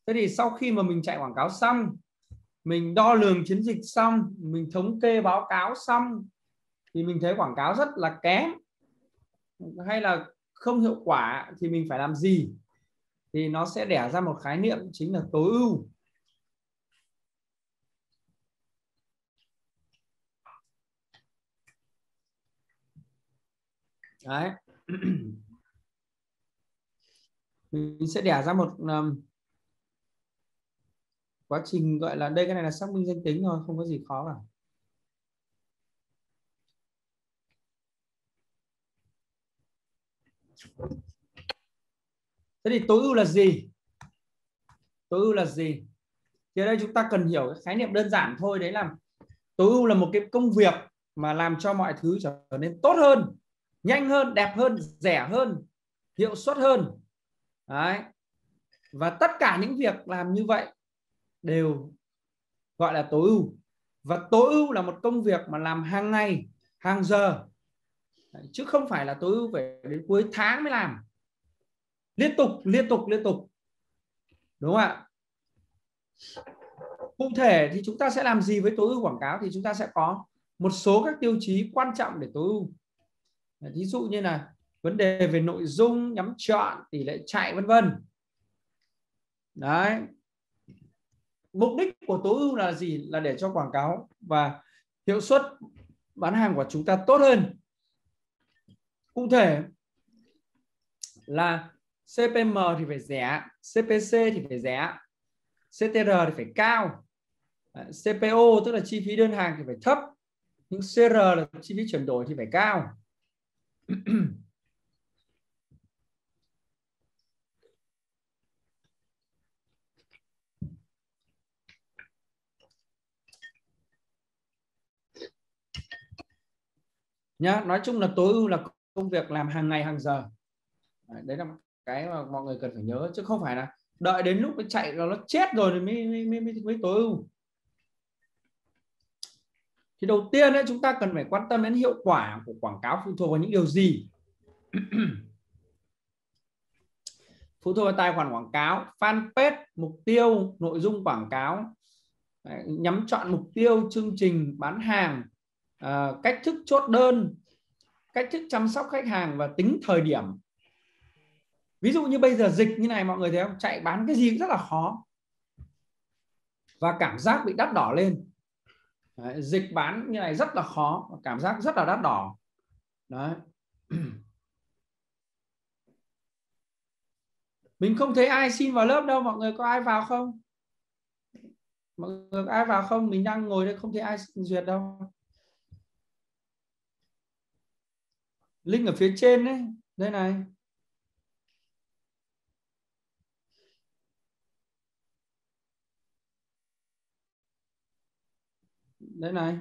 Thế thì sau khi mà mình chạy quảng cáo xong, mình đo lường chiến dịch xong, mình thống kê báo cáo xong, thì mình thấy quảng cáo rất là kém hay là không hiệu quả, thì mình phải làm gì? Thì nó sẽ đẻ ra một khái niệm chính là tối ưu. Đấy. Mình sẽ đẻ ra một quá trình gọi là, đây cái này là xác minh danh tính thôi, không có gì khó cả. Thế thì tối ưu là gì? Tối ưu là gì? Thì ở đây chúng ta cần hiểu cái khái niệm đơn giản thôi, đấy là tối ưu là một cái công việc mà làm cho mọi thứ trở nên tốt hơn, nhanh hơn, đẹp hơn, rẻ hơn, hiệu suất hơn. Đấy. Và tất cả những việc làm như vậy đều gọi là tối ưu. Và tối ưu là một công việc mà làm hàng ngày, hàng giờ. Đấy, chứ không phải là tối ưu phải đến cuối tháng mới làm. Liên tục. Đúng không ạ? Cụ thể thì chúng ta sẽ làm gì với tối ưu quảng cáo? Thì chúng ta sẽ có một số các tiêu chí quan trọng để tối ưu. Ví dụ như là vấn đề về nội dung, nhắm chọn, tỷ lệ chạy, vân vân. Đấy. Mục đích của tối ưu là gì? Là để cho quảng cáo và hiệu suất bán hàng của chúng ta tốt hơn. Cụ thể là CPM thì phải rẻ, CPC thì phải rẻ, CTR thì phải cao, CPO tức là chi phí đơn hàng thì phải thấp, nhưng CR là chi phí chuyển đổi thì phải cao. Nhá, nói chung là tối ưu là công việc làm hàng ngày hàng giờ. Đấy là cái mà mọi người cần phải nhớ, chứ không phải là đợi đến lúc nó chạy nó chết rồi thì mới tối ưu. Thì đầu tiên ấy, chúng ta cần phải quan tâm đến hiệu quả của quảng cáo phụ thuộc vào những điều gì? Phụ thuộc vào tài khoản quảng cáo, fanpage, mục tiêu, nội dung quảng cáo, nhắm chọn mục tiêu, chương trình bán hàng, cách thức chốt đơn, cách thức chăm sóc khách hàng và tính thời điểm. Ví dụ như bây giờ dịch như này, mọi người thấy không? Chạy bán cái gì cũng rất là khó và cảm giác bị đắt đỏ lên. Đấy, dịch bán như này rất là khó, cảm giác rất là đắt đỏ. Đấy. Mình không thấy ai xin vào lớp đâu, mọi người có ai vào không? Mọi người có ai vào không? Mình đang ngồi đây không thấy ai duyệt đâu. Link ở phía trên đấy, đây này. Đây này.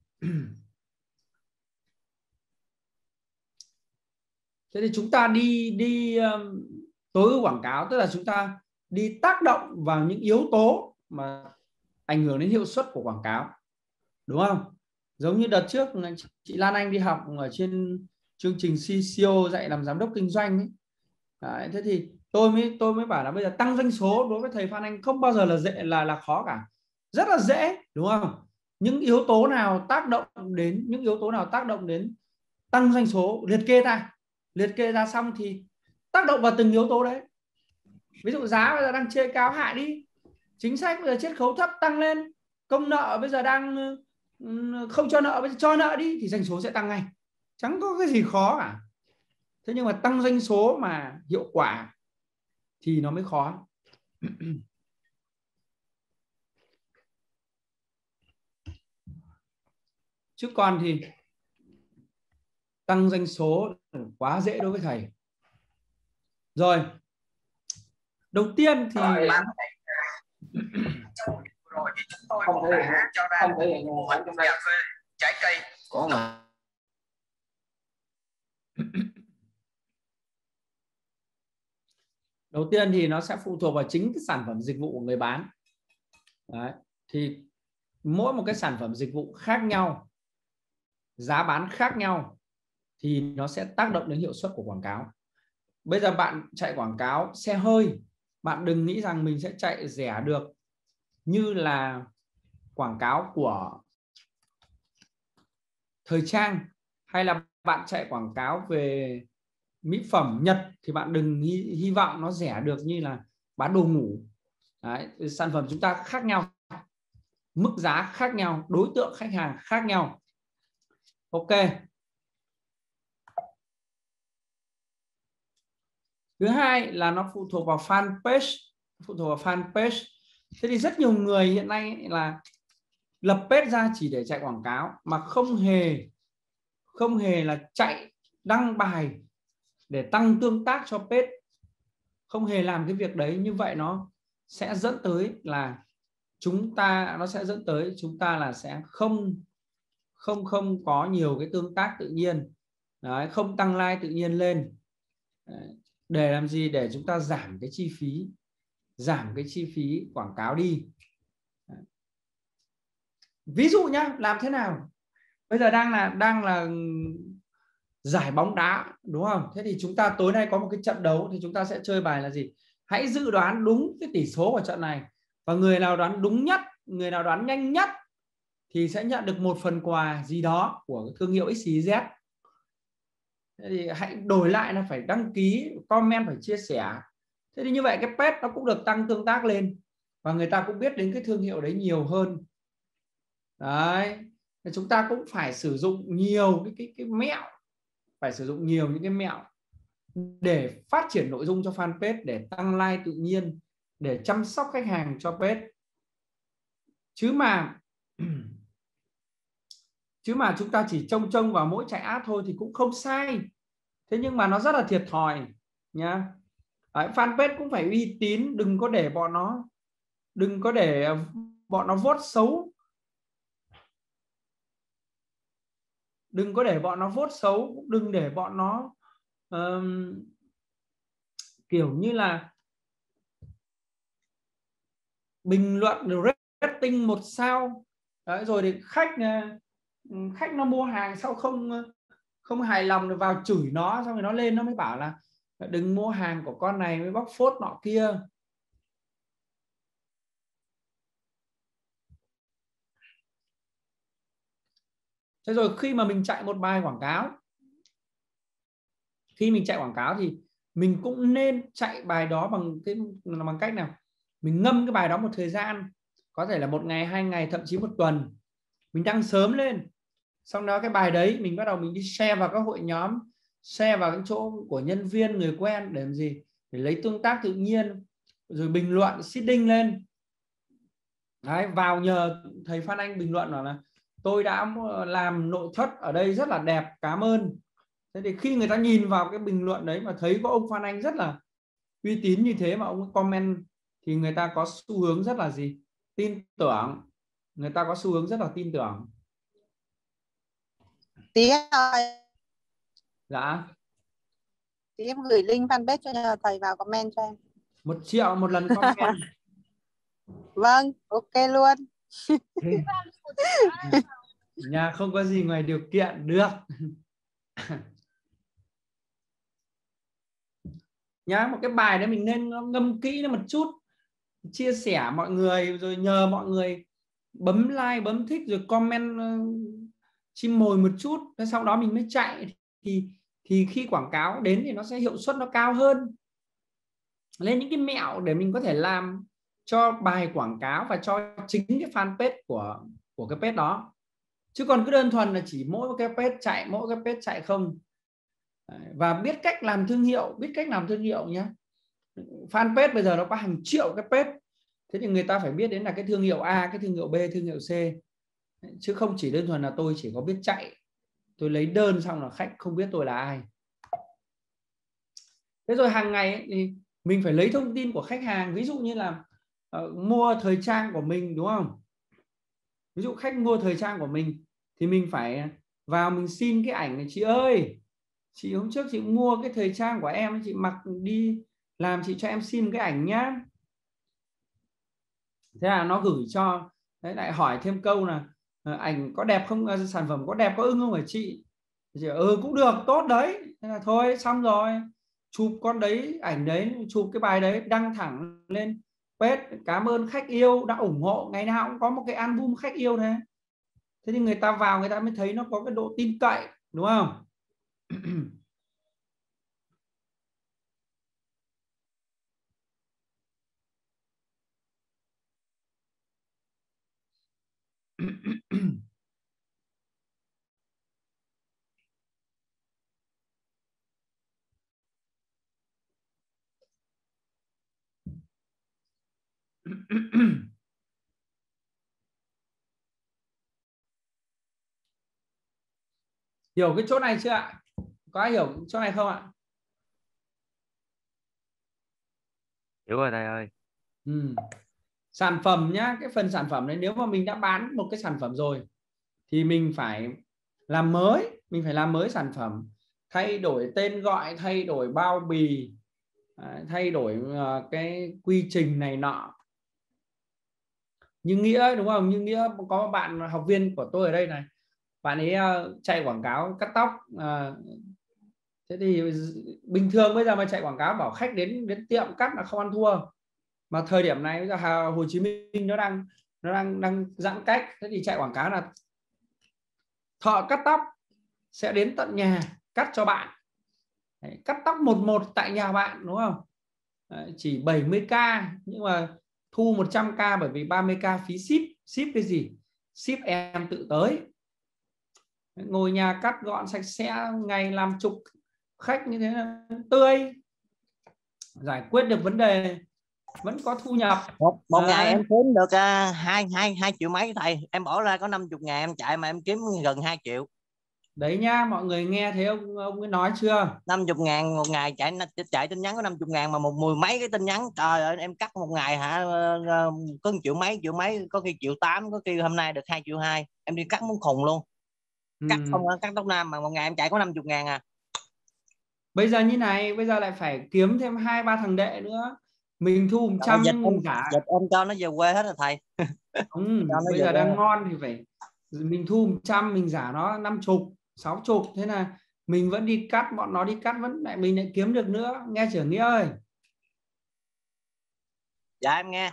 Thế thì chúng ta đi tối ưu quảng cáo, tức là chúng ta đi tác động vào những yếu tố mà ảnh hưởng đến hiệu suất của quảng cáo, đúng không? Giống như đợt trước chị Lan Anh đi học ở trên chương trình CCO dạy làm giám đốc kinh doanh ấy. Đấy, thế thì tôi mới bảo là bây giờ tăng doanh số đối với thầy Phan Anh không bao giờ là dễ, là khó cả, rất là dễ, đúng không? Những yếu tố nào tác động đến tăng doanh số, liệt kê ra xong thì tác động vào từng yếu tố đấy. Ví dụ giá bây giờ đang chê cao, hạ đi. Chính sách bây giờ chiết khấu thấp, tăng lên. Công nợ bây giờ đang không cho nợ, bây giờ cho nợ đi thì doanh số sẽ tăng ngay, chẳng có cái gì khó cả. Thế nhưng mà tăng doanh số mà hiệu quả thì nó mới khó. Chứ còn thì tăng doanh số quá dễ đối với thầy. Rồi, đầu tiên thì rồi thì chúng tôi cũng đã cho ra mô hình cà phê trái cây có mà. Đầu tiên thì nó sẽ phụ thuộc vào chính cái sản phẩm dịch vụ của người bán. Đấy. Thì mỗi một cái sản phẩm dịch vụ khác nhau, giá bán khác nhau thì nó sẽ tác động đến hiệu suất của quảng cáo. Bây giờ bạn chạy quảng cáo xe hơi bạn đừng nghĩ rằng mình sẽ chạy rẻ được như là quảng cáo của thời trang, hay là bạn chạy quảng cáo về mỹ phẩm Nhật thì bạn đừng hy vọng nó rẻ được như là bán đồ ngủ. Đấy, sản phẩm chúng ta khác nhau, mức giá khác nhau, đối tượng khách hàng khác nhau. Ok. Thứ hai là nó phụ thuộc vào fanpage, phụ thuộc vào fanpage. Thế thì rất nhiều người hiện nay là lập page ra chỉ để chạy quảng cáo mà không hề là chạy đăng bài để tăng tương tác cho page, không hề làm cái việc đấy. Như vậy nó sẽ dẫn tới là chúng ta là sẽ không có nhiều cái tương tác tự nhiên. Đấy, không tăng like tự nhiên lên. Đấy, để làm gì? Để chúng ta giảm cái chi phí quảng cáo đi. Đấy. Ví dụ nhá, làm thế nào? Bây giờ đang là giải bóng đá đúng không? Thế thì chúng ta tối nay có một cái trận đấu thì chúng ta sẽ chơi bài là gì? Hãy dự đoán đúng cái tỷ số của trận này, và người nào đoán đúng nhất, người nào đoán nhanh nhất thì sẽ nhận được một phần quà gì đó của thương hiệu XYZ. Thế thì hãy đổi lại là phải đăng ký, comment, phải chia sẻ. Thế thì như vậy cái page nó cũng được tăng tương tác lên và người ta cũng biết đến cái thương hiệu đấy nhiều hơn. Đấy, chúng ta cũng phải sử dụng nhiều cái mẹo, phải sử dụng nhiều những cái mẹo để phát triển nội dung cho fanpage, để tăng like tự nhiên, để chăm sóc khách hàng cho page. Chứ mà chúng ta chỉ trông vào mỗi chạy ad thôi thì cũng không sai. Thế nhưng mà nó rất là thiệt thòi nhá. Fanpage cũng phải uy tín, đừng có để bọn nó vote xấu. Đừng có để bọn nó vote xấu, đừng để bọn nó kiểu như là bình luận rating 1 sao. Đấy, rồi thì khách nó mua hàng sau không hài lòng rồi vào chửi nó, xong rồi nó lên nó mới bảo là đừng mua hàng của con này, mới bóc phốt nọ kia. Thế rồi khi mà mình chạy một bài quảng cáo, thì mình cũng nên chạy bài đó bằng cách nào? Mình ngâm cái bài đó một thời gian, có thể là 1 ngày, 2 ngày, thậm chí 1 tuần. Mình đăng sớm lên, xong đó cái bài đấy mình bắt đầu mình đi share vào các hội nhóm, share vào cái chỗ của nhân viên, người quen, để làm gì? Để lấy tương tác tự nhiên, rồi bình luận seeding lên. Đấy, vào nhờ thầy Phan Anh bình luận bảo là tôi đã làm nội thất ở đây rất là đẹp, cảm ơn. Thế thì khi người ta nhìn vào cái bình luận đấy mà thấy có ông Phan Anh rất là uy tín như thế mà ông comment, thì người ta có xu hướng rất là gì? Tin tưởng. Người ta có xu hướng rất là tin tưởng. Tí ơi. Dạ. Tí em gửi link fanpage cho nhờ thầy vào comment cho em. 1 triệu một lần comment. Vâng, ok luôn. Nhà không có gì ngoài điều kiện được. Nhá, một cái bài đấy mình nên ngâm kỹ nó một chút, chia sẻ mọi người, rồi nhờ mọi người bấm like, bấm thích, rồi comment chim mồi một chút. Thế sau đó mình mới chạy, thì khi quảng cáo đến thì nó sẽ hiệu suất nó cao hơn. Lên những cái mẹo để mình có thể làm cho bài quảng cáo và cho chính cái fanpage của cái page đó. Chứ còn cứ đơn thuần là chỉ mỗi cái page chạy không. Và biết cách làm thương hiệu, nhé. Fanpage bây giờ nó có hàng triệu cái page. Thế thì người ta phải biết đến là cái thương hiệu A, cái thương hiệu B, thương hiệu C. Chứ không chỉ đơn thuần là tôi chỉ có biết chạy, tôi lấy đơn xong là khách không biết tôi là ai. Thế rồi hàng ngày ấy, thì mình phải lấy thông tin của khách hàng. Ví dụ như là mua thời trang của mình, đúng không? Ví dụ khách mua thời trang của mình thì mình phải vào mình xin cái ảnh này: chị ơi, chị hôm trước chị mua cái thời trang của em, chị mặc đi làm, chị cho em xin cái ảnh nhá. Thế là nó gửi cho, đấy, lại hỏi thêm câu là ảnh có đẹp không, sản phẩm có đẹp, có ưng không hả chị? Cũng được, tốt đấy. Thế là thôi, xong rồi. chụp con đấy, ảnh đấy, chụp cái bài đấy đăng thẳng lên page, cảm ơn khách yêu đã ủng hộ, ngày nào cũng có một cái album khách yêu thế. Thế thì người ta vào người ta mới thấy nó có cái độ tin cậy, đúng không? Hiểu cái chỗ này chưa ạ? Có ai hiểu chỗ này không ạ? Hiểu rồi thầy ơi. Sản phẩm nhá, cái phần sản phẩm đấy, nếu mà mình đã bán một cái sản phẩm rồi thì mình phải làm mới, sản phẩm, thay đổi tên gọi, thay đổi bao bì, thay đổi cái quy trình này nọ. Như Nghĩa, đúng không? Như Nghĩa có một bạn học viên của tôi ở đây này, bạn ấy chạy quảng cáo cắt tóc, thế thì bình thường bây giờ mà chạy quảng cáo bảo khách đến tiệm cắt là không ăn thua, mà thời điểm này bây giờ Hồ Chí Minh nó đang giãn cách, thế thì chạy quảng cáo là thợ cắt tóc sẽ đến tận nhà cắt cho bạn. Đấy, cắt tóc một tại nhà bạn, đúng không? Đấy, chỉ 70k nhưng mà thu 100k, bởi vì 30k phí ship cái gì? Ship em tự tới. Ngồi nhà cắt gọn sạch sẽ, ngày làm chục khách như thế là tươi, giải quyết được vấn đề, vẫn có thu nhập. Một ngày em kiếm được 2 triệu mấy thầy, em bỏ ra có 50.000 em chạy mà em kiếm gần 2 triệu. Đấy nhá, mọi người nghe thấy ông ấy nói chưa? 50.000 một ngày, chạy tin nhắn có 50.000 mà mười mấy cái tin nhắn, trời ơi, em cắt một ngày hả, có 1 triệu mấy, có khi 1.800.000, có khi hôm nay được 2,2 triệu, em đi cắt muốn khùng luôn. Cắt không cắt tóc nam mà một ngày em chạy có 50.000 à. Bây giờ như này, bây giờ lại phải kiếm thêm 2-3 thằng đệ nữa, mình thu 100 nhưng mình giả. Dịch em cho nó về quê hết rồi thầy. Bây giờ đang ngon thì phải mình thu 100, mình giả nó 50, 60, thế là mình vẫn đi cắt, bọn nó đi cắt vẫn lại mình lại kiếm được nữa, nghe chưa Nghĩa ơi? Dạ em nghe.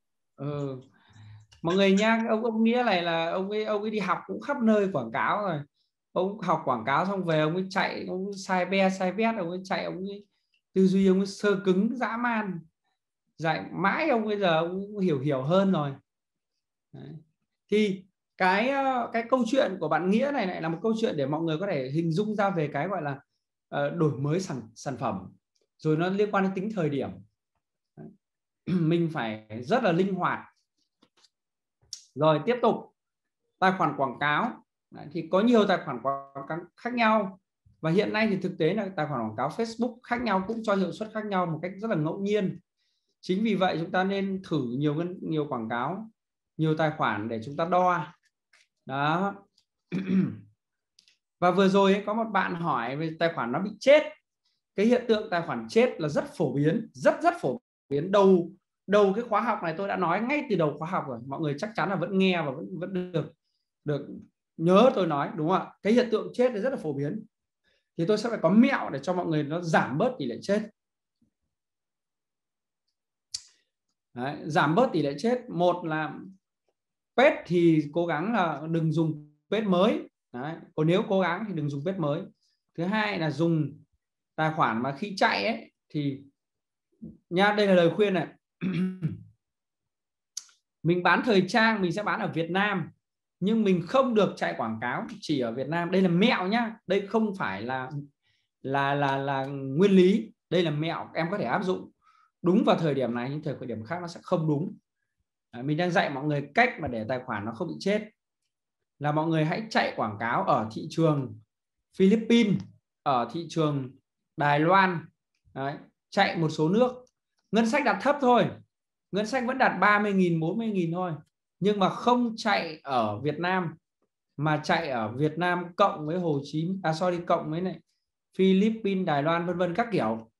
Mọi người nha, ông Nghĩa này là ông ấy đi học cũng khắp nơi quảng cáo rồi. Ông học quảng cáo xong về ông ấy chạy, ông ấy sai vét, ông ấy chạy, ông ấy tư duy ông ấy sơ cứng dã man. Dạy mãi ông bây giờ ông hiểu hơn rồi. Đấy. Thì cái câu chuyện của bạn Nghĩa này lại là một câu chuyện để mọi người có thể hình dung ra về cái gọi là đổi mới sản phẩm, rồi nó liên quan đến tính thời điểm. Đấy. Mình phải rất là linh hoạt. Rồi tiếp tục, tài khoản quảng cáo. Đấy, thì có nhiều tài khoản quảng cáo khác nhau, và hiện nay thì thực tế là tài khoản quảng cáo Facebook khác nhau cũng cho hiệu suất khác nhau một cách rất là ngẫu nhiên. Chính vì vậy chúng ta nên thử nhiều quảng cáo, nhiều tài khoản để chúng ta đo. Đó. Và vừa rồi ấy, có một bạn hỏi về tài khoản nó bị chết. Cái hiện tượng tài khoản chết là rất phổ biến, rất phổ biến. Đầu cái khóa học này tôi đã nói ngay từ đầu khóa học rồi, mọi người chắc chắn là vẫn nghe và vẫn được nhớ tôi nói, đúng không ạ? Cái hiện tượng chết là rất là phổ biến. Thì tôi sẽ phải có mẹo để cho mọi người nó giảm bớt tỷ lệ chết. Đấy, giảm bớt tỷ lệ chết. Một là page thì cố gắng là đừng dùng page mới. Đấy, còn nếu cố gắng thì đừng dùng page mới. Thứ hai là dùng tài khoản mà khi chạy ấy thì nha, đây là lời khuyên này. Mình bán thời trang mình sẽ bán ở Việt Nam, nhưng mình không được chạy quảng cáo chỉ ở Việt Nam. Đây là mẹo nhá, đây không phải là nguyên lý, đây là mẹo em có thể áp dụng đúng vào thời điểm này, nhưng thời điểm khác nó sẽ không đúng. Mình đang dạy mọi người cách mà để tài khoản nó không bị chết, là mọi người hãy chạy quảng cáo ở thị trường Philippines, ở thị trường Đài Loan. Đấy, chạy một số nước, ngân sách đặt thấp thôi, ngân sách vẫn đạt 30.000, 40.000 thôi, nhưng mà không chạy ở Việt Nam, mà chạy ở Việt Nam cộng với cộng với này Philippines, Đài Loan, vân vân các kiểu.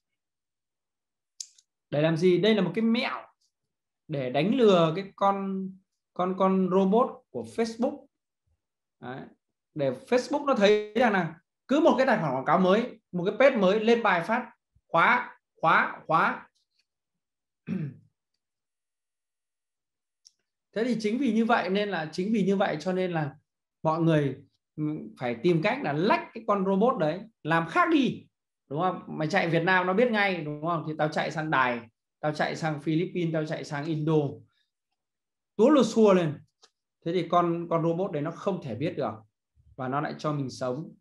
Để làm gì? Đây là một cái mẹo để đánh lừa cái con robot của Facebook. Đấy. Để Facebook nó thấy rằng là cứ một cái tài khoản quảng cáo mới, một cái page mới lên bài phát khóa. Thế thì chính vì như vậy cho nên là mọi người phải tìm cách là lách cái con robot đấy, làm khác đi, đúng không? Mày chạy Việt Nam nó biết ngay, đúng không? Thì tao chạy sang Đài, tao chạy sang Philippines, tao chạy sang Indo, túa lô xua lên. Thế thì con robot đấy nó không thể biết được và nó lại cho mình sống.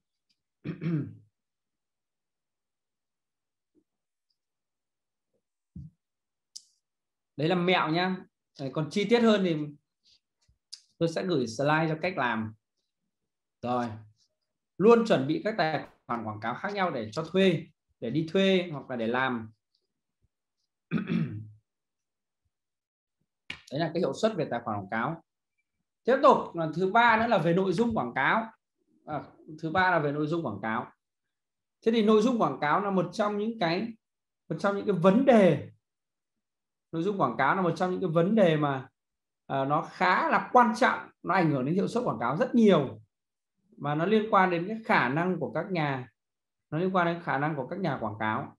Đấy là mẹo nhá. Còn chi tiết hơn thì tôi sẽ gửi slide cho cách làm. Rồi, luôn chuẩn bị các tài khoản quảng cáo khác nhau để cho thuê, để đi thuê hoặc là để làm. Đấy là cái hiệu suất về tài khoản quảng cáo. Tiếp tục là thứ ba nữa là về nội dung quảng cáo. Thứ ba là về nội dung quảng cáo. Thế thì nội dung quảng cáo là một trong những cái vấn đề. Nội dung quảng cáo là một trong những cái vấn đề mà nó khá là quan trọng, nó ảnh hưởng đến hiệu suất quảng cáo rất nhiều, mà nó liên quan đến cái khả năng của các nhà, quảng cáo.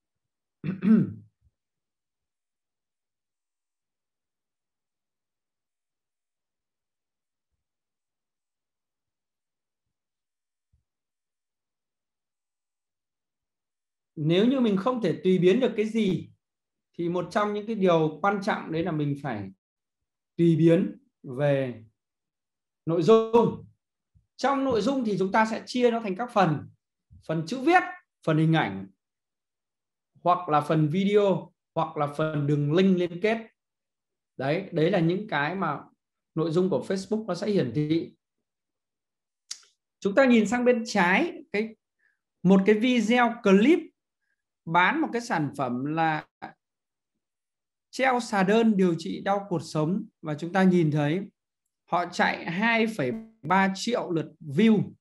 Nếu như mình không thể tùy biến được cái gì thì một trong những cái điều quan trọng đấy là mình phải tùy biến về nội dung. Trong nội dung thì chúng ta sẽ chia nó thành các phần chữ viết, phần hình ảnh, hoặc là phần video, hoặc là phần đường link liên kết. Đấy là những cái mà nội dung của Facebook nó sẽ hiển thị. Chúng ta nhìn sang bên trái, một cái video clip bán một cái sản phẩm là treo xà đơn điều trị đau cột sống, và chúng ta nhìn thấy họ chạy 2,3 triệu lượt view,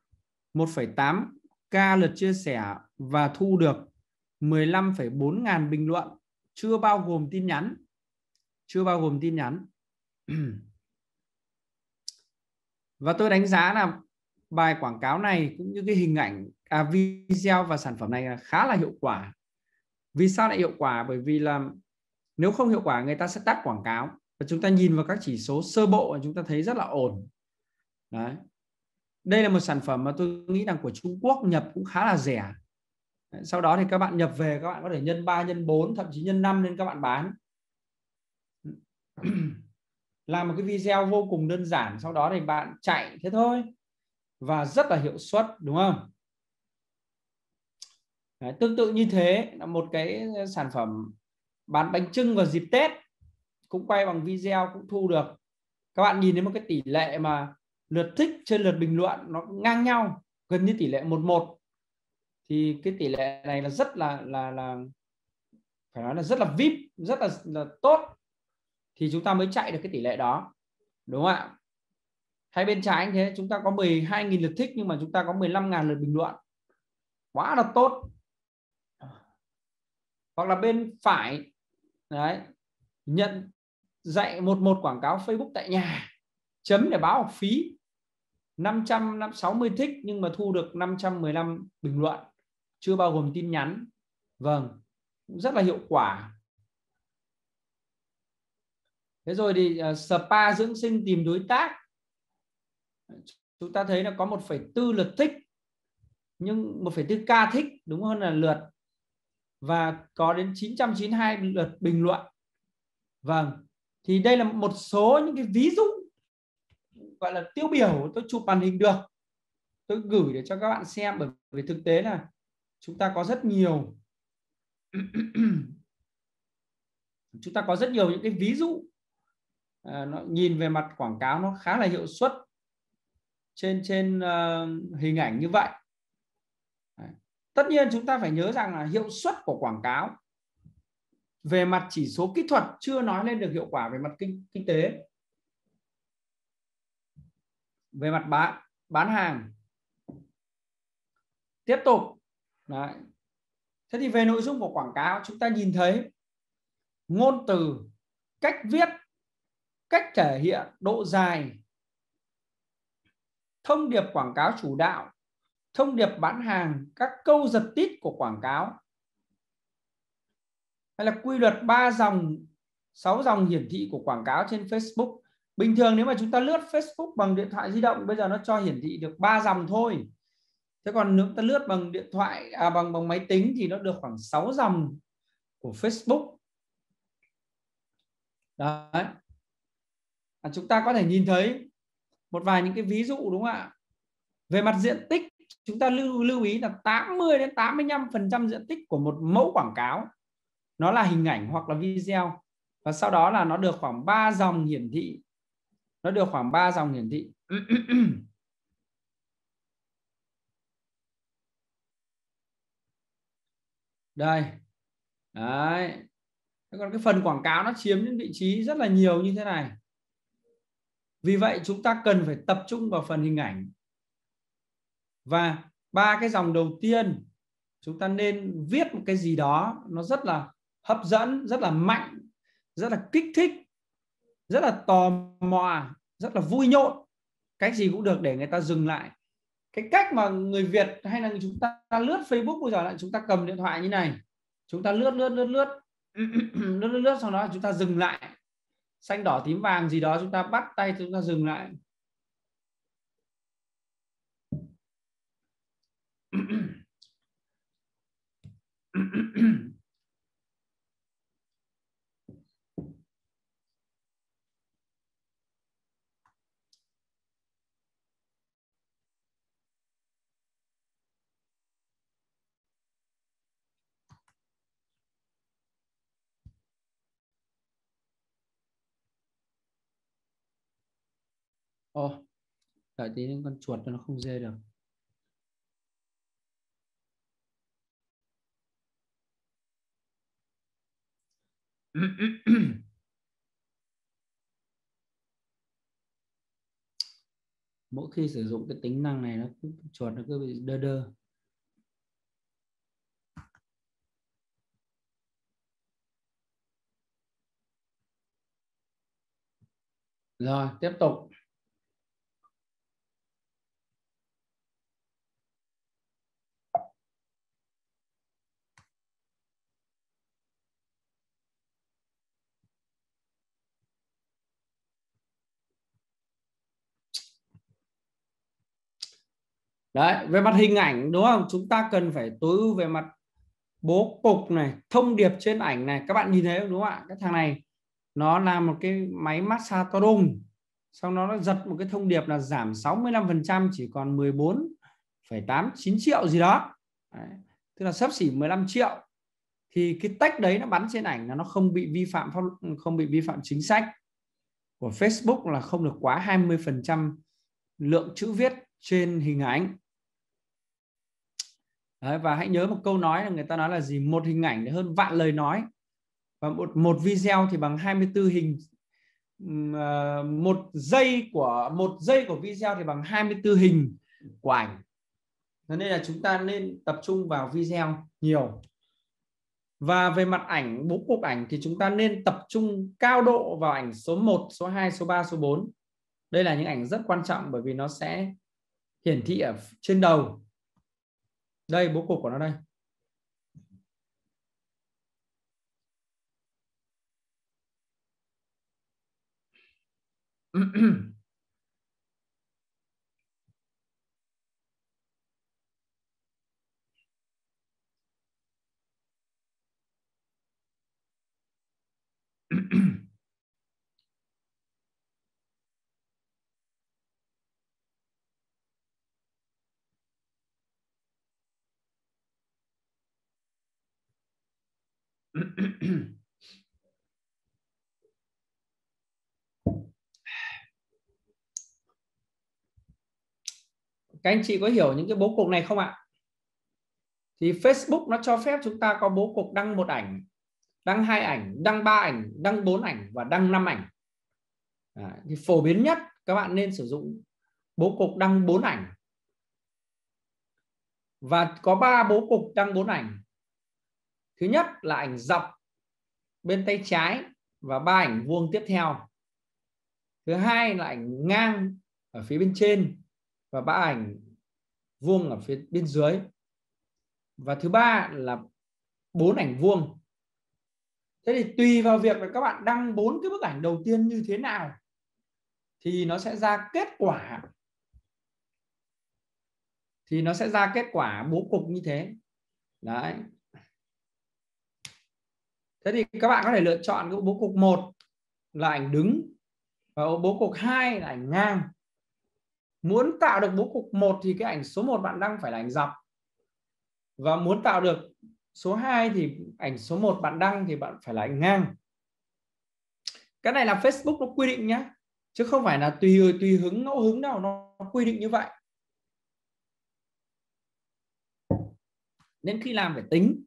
1,8k lượt chia sẻ và thu được 15,4 ngàn bình luận, chưa bao gồm tin nhắn. Và tôi đánh giá là bài quảng cáo này cũng như cái hình ảnh, video và sản phẩm này là khá là hiệu quả. Vì sao lại hiệu quả? Bởi vì là nếu không hiệu quả người ta sẽ tắt quảng cáo. Và chúng ta nhìn vào các chỉ số sơ bộ chúng ta thấy rất là ổn. Đấy. Đây là một sản phẩm mà tôi nghĩ rằng của Trung Quốc nhập cũng khá là rẻ. Sau đó thì các bạn nhập về, các bạn có thể nhân 3, nhân 4, thậm chí nhân 5 lên các bạn bán. Làm một cái video vô cùng đơn giản, sau đó thì bạn chạy thế thôi và rất là hiệu suất, đúng không? Đấy, tương tự như thế là một cái sản phẩm bán bánh chưng vào dịp Tết, cũng quay bằng video, cũng thu được. Các bạn nhìn thấy một cái tỷ lệ mà lượt thích trên lượt bình luận nó ngang nhau, gần như tỷ lệ 1:1. Thì cái tỷ lệ này là rất là phải nói là rất là VIP, rất là tốt, thì chúng ta mới chạy được cái tỷ lệ đó, đúng không ạ? Hay bên trái anh thế, chúng ta có 12.000 lượt thích nhưng mà chúng ta có 15.000 lượt bình luận, quá là tốt. Hoặc là bên phải đấy, nhận dạy 1:1 quảng cáo Facebook tại nhà, chấm để báo học phí, 560 thích nhưng mà thu được 515 bình luận, chưa bao gồm tin nhắn. Vâng, rất là hiệu quả. Thế rồi thì spa dưỡng sinh tìm đối tác, chúng ta thấy là có 1,4 lượt thích, nhưng 1,4k thích đúng hơn là lượt, và có đến 992 lượt bình luận. Vâng, thì đây là một số những cái ví dụ gọi là tiêu biểu, tôi chụp màn hình được, tôi gửi để cho các bạn xem, bởi vì thực tế là chúng ta có rất nhiều những cái ví dụ nó nhìn về mặt quảng cáo nó khá là hiệu suất trên hình ảnh như vậy. Đấy. Tất nhiên chúng ta phải nhớ rằng là hiệu suất của quảng cáo về mặt chỉ số kỹ thuật chưa nói lên được hiệu quả về mặt kinh tế, về mặt bán hàng. Tiếp tục. Đấy. Thế thì về nội dung của quảng cáo, chúng ta nhìn thấy ngôn từ, cách viết, cách thể hiện, độ dài, thông điệp quảng cáo chủ đạo, thông điệp bán hàng, các câu giật tít của quảng cáo, hay là quy luật 3 dòng 6 dòng hiển thị của quảng cáo trên Facebook. Bình thường nếu mà chúng ta lướt Facebook bằng điện thoại di động bây giờ nó cho hiển thị được 3 dòng thôi. Thế còn nếu ta lướt bằng điện thoại bằng máy tính thì nó được khoảng 6 dòng của Facebook. Đấy. Chúng ta có thể nhìn thấy một vài những cái ví dụ đúng không ạ? Về mặt diện tích chúng ta lưu ý là 80 đến 85% diện tích của một mẫu quảng cáo nó là hình ảnh hoặc là video, và sau đó là nó được khoảng 3 dòng hiển thị. Nó được khoảng 3 dòng hiển thị. Đây. Đấy. Còn cái phần quảng cáo nó chiếm những vị trí rất là nhiều như thế này. Vì vậy chúng ta cần phải tập trung vào phần hình ảnh. Và 3 cái dòng đầu tiên chúng ta nên viết một cái gì đó nó rất là hấp dẫn, rất là mạnh, rất là kích thích, rất là tò mò, rất là vui nhộn. Cách gì cũng được để người ta dừng lại. Cái cách mà người Việt hay là chúng ta lướt Facebook bây giờ là chúng ta cầm điện thoại như này, chúng ta lướt lướt, sau đó chúng ta dừng lại, xanh đỏ tím vàng gì đó chúng ta bắt tay chúng ta dừng lại. Ồ, đợi tí đến con chuột nó không dê được. Mỗi khi sử dụng cái tính năng này nó chuột nó cứ bị đơ đơ. Rồi, tiếp tục. Đấy, về mặt hình ảnh đúng không? Chúng ta cần phải tối ưu về mặt bố cục này, thông điệp trên ảnh này. Các bạn nhìn thấy đúng không ạ? Cái thằng này nó là một cái máy massage to đùng. Xong nó giật một cái thông điệp là giảm 65%, chỉ còn 14,89 triệu gì đó. Đấy, tức là xấp xỉ 15 triệu. Thì cái text đấy nó bắn trên ảnh là nó không bị vi phạm chính sách của Facebook, là không được quá 20% lượng chữ viết trên hình ảnh. Đấy, và hãy nhớ một câu nói là người ta nói là gì? Một hình ảnh để hơn vạn lời nói, và một video thì bằng 24 hình. Một giây của video thì bằng 24 hình của ảnh. Cho nên là chúng ta nên tập trung vào video nhiều. Và về mặt ảnh, bố cục ảnh thì chúng ta nên tập trung cao độ vào ảnh số 1, số 2, số 3, số 4. Đây là những ảnh rất quan trọng bởi vì nó sẽ hiển thị ở trên đầu. Đây, bố cục của nó đây. Các anh chị có hiểu những cái bố cục này không ạ? Thì Facebook nó cho phép chúng ta có bố cục đăng 1 ảnh, đăng 2 ảnh, đăng 3 ảnh, đăng 4 ảnh và đăng 5 ảnh. Thì phổ biến nhất các bạn nên sử dụng bố cục đăng 4 ảnh. Và có 3 bố cục đăng 4 ảnh. Thứ nhất là ảnh dọc bên tay trái và 3 ảnh vuông tiếp theo. Thứ hai là ảnh ngang ở phía bên trên và 3 ảnh vuông ở phía bên dưới. Và thứ ba là 4 ảnh vuông. Thế thì tùy vào việc là các bạn đăng 4 cái bức ảnh đầu tiên như thế nào thì nó sẽ ra kết quả. Thì nó sẽ ra kết quả bố cục như thế. Đấy. Thế thì các bạn có thể lựa chọn cái bố cục 1 là ảnh đứng và bố cục 2 là ảnh ngang. Muốn tạo được bố cục 1 thì cái ảnh số 1 bạn đăng phải là ảnh dọc. Và muốn tạo được số 2 thì ảnh số 1 bạn đăng thì bạn phải là ảnh ngang. Cái này là Facebook nó quy định nhé, chứ không phải là tùy hứng ngẫu hứng nào, nó quy định như vậy. Nên khi làm phải tính.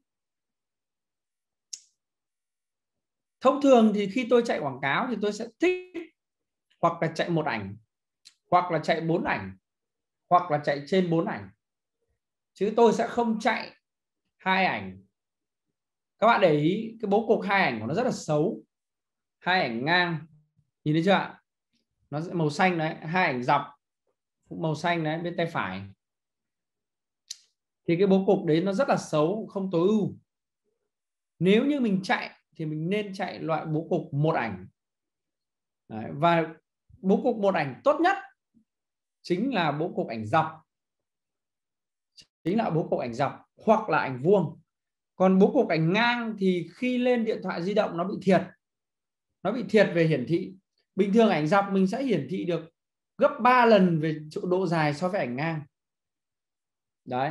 Thông thường thì khi tôi chạy quảng cáo thì tôi sẽ thích hoặc là chạy 1 ảnh, hoặc là chạy 4 ảnh, hoặc là chạy trên 4 ảnh. Chứ tôi sẽ không chạy 2 ảnh. Các bạn để ý cái bố cục 2 ảnh của nó rất là xấu. 2 ảnh ngang, nhìn thấy chưa ạ? Nó sẽ màu xanh đấy, 2 ảnh dọc cũng màu xanh đấy bên tay phải. Thì cái bố cục đấy nó rất là xấu, không tối ưu. Nếu như mình chạy thì mình nên chạy loại bố cục 1 ảnh. Đấy, và bố cục 1 ảnh tốt nhất chính là bố cục ảnh dọc. Chính là bố cục ảnh dọc hoặc là ảnh vuông. Còn bố cục ảnh ngang thì khi lên điện thoại di động nó bị thiệt. Nó bị thiệt về hiển thị. Bình thường ảnh dọc mình sẽ hiển thị được gấp 3 lần về độ dài so với ảnh ngang. Đấy.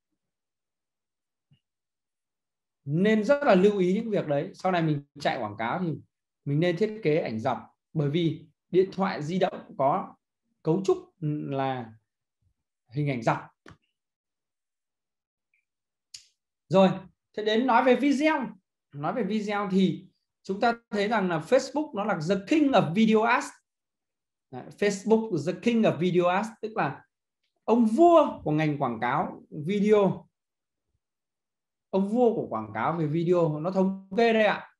Nên rất là lưu ý những việc đấy. Sau này mình chạy quảng cáo thì mình nên thiết kế ảnh dọc. Bởi vì điện thoại di động có cấu trúc là hình ảnh dọc. Rồi, thế đến nói về video. Nói về video thì chúng ta thấy rằng là Facebook nó là the king of video ads. Đấy, Facebook the king of video ads, tức là ông vua của ngành quảng cáo video. Ông vua của quảng cáo về video. Nó thống kê đây ạ.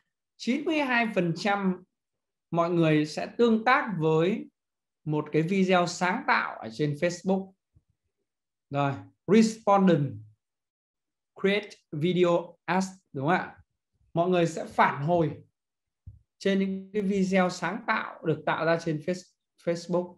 92% mọi người sẽ tương tác với một cái video sáng tạo ở trên Facebook. Rồi, respondent create video ads, đúng không ạ? Mọi người sẽ phản hồi trên những cái video sáng tạo được tạo ra trên Facebook.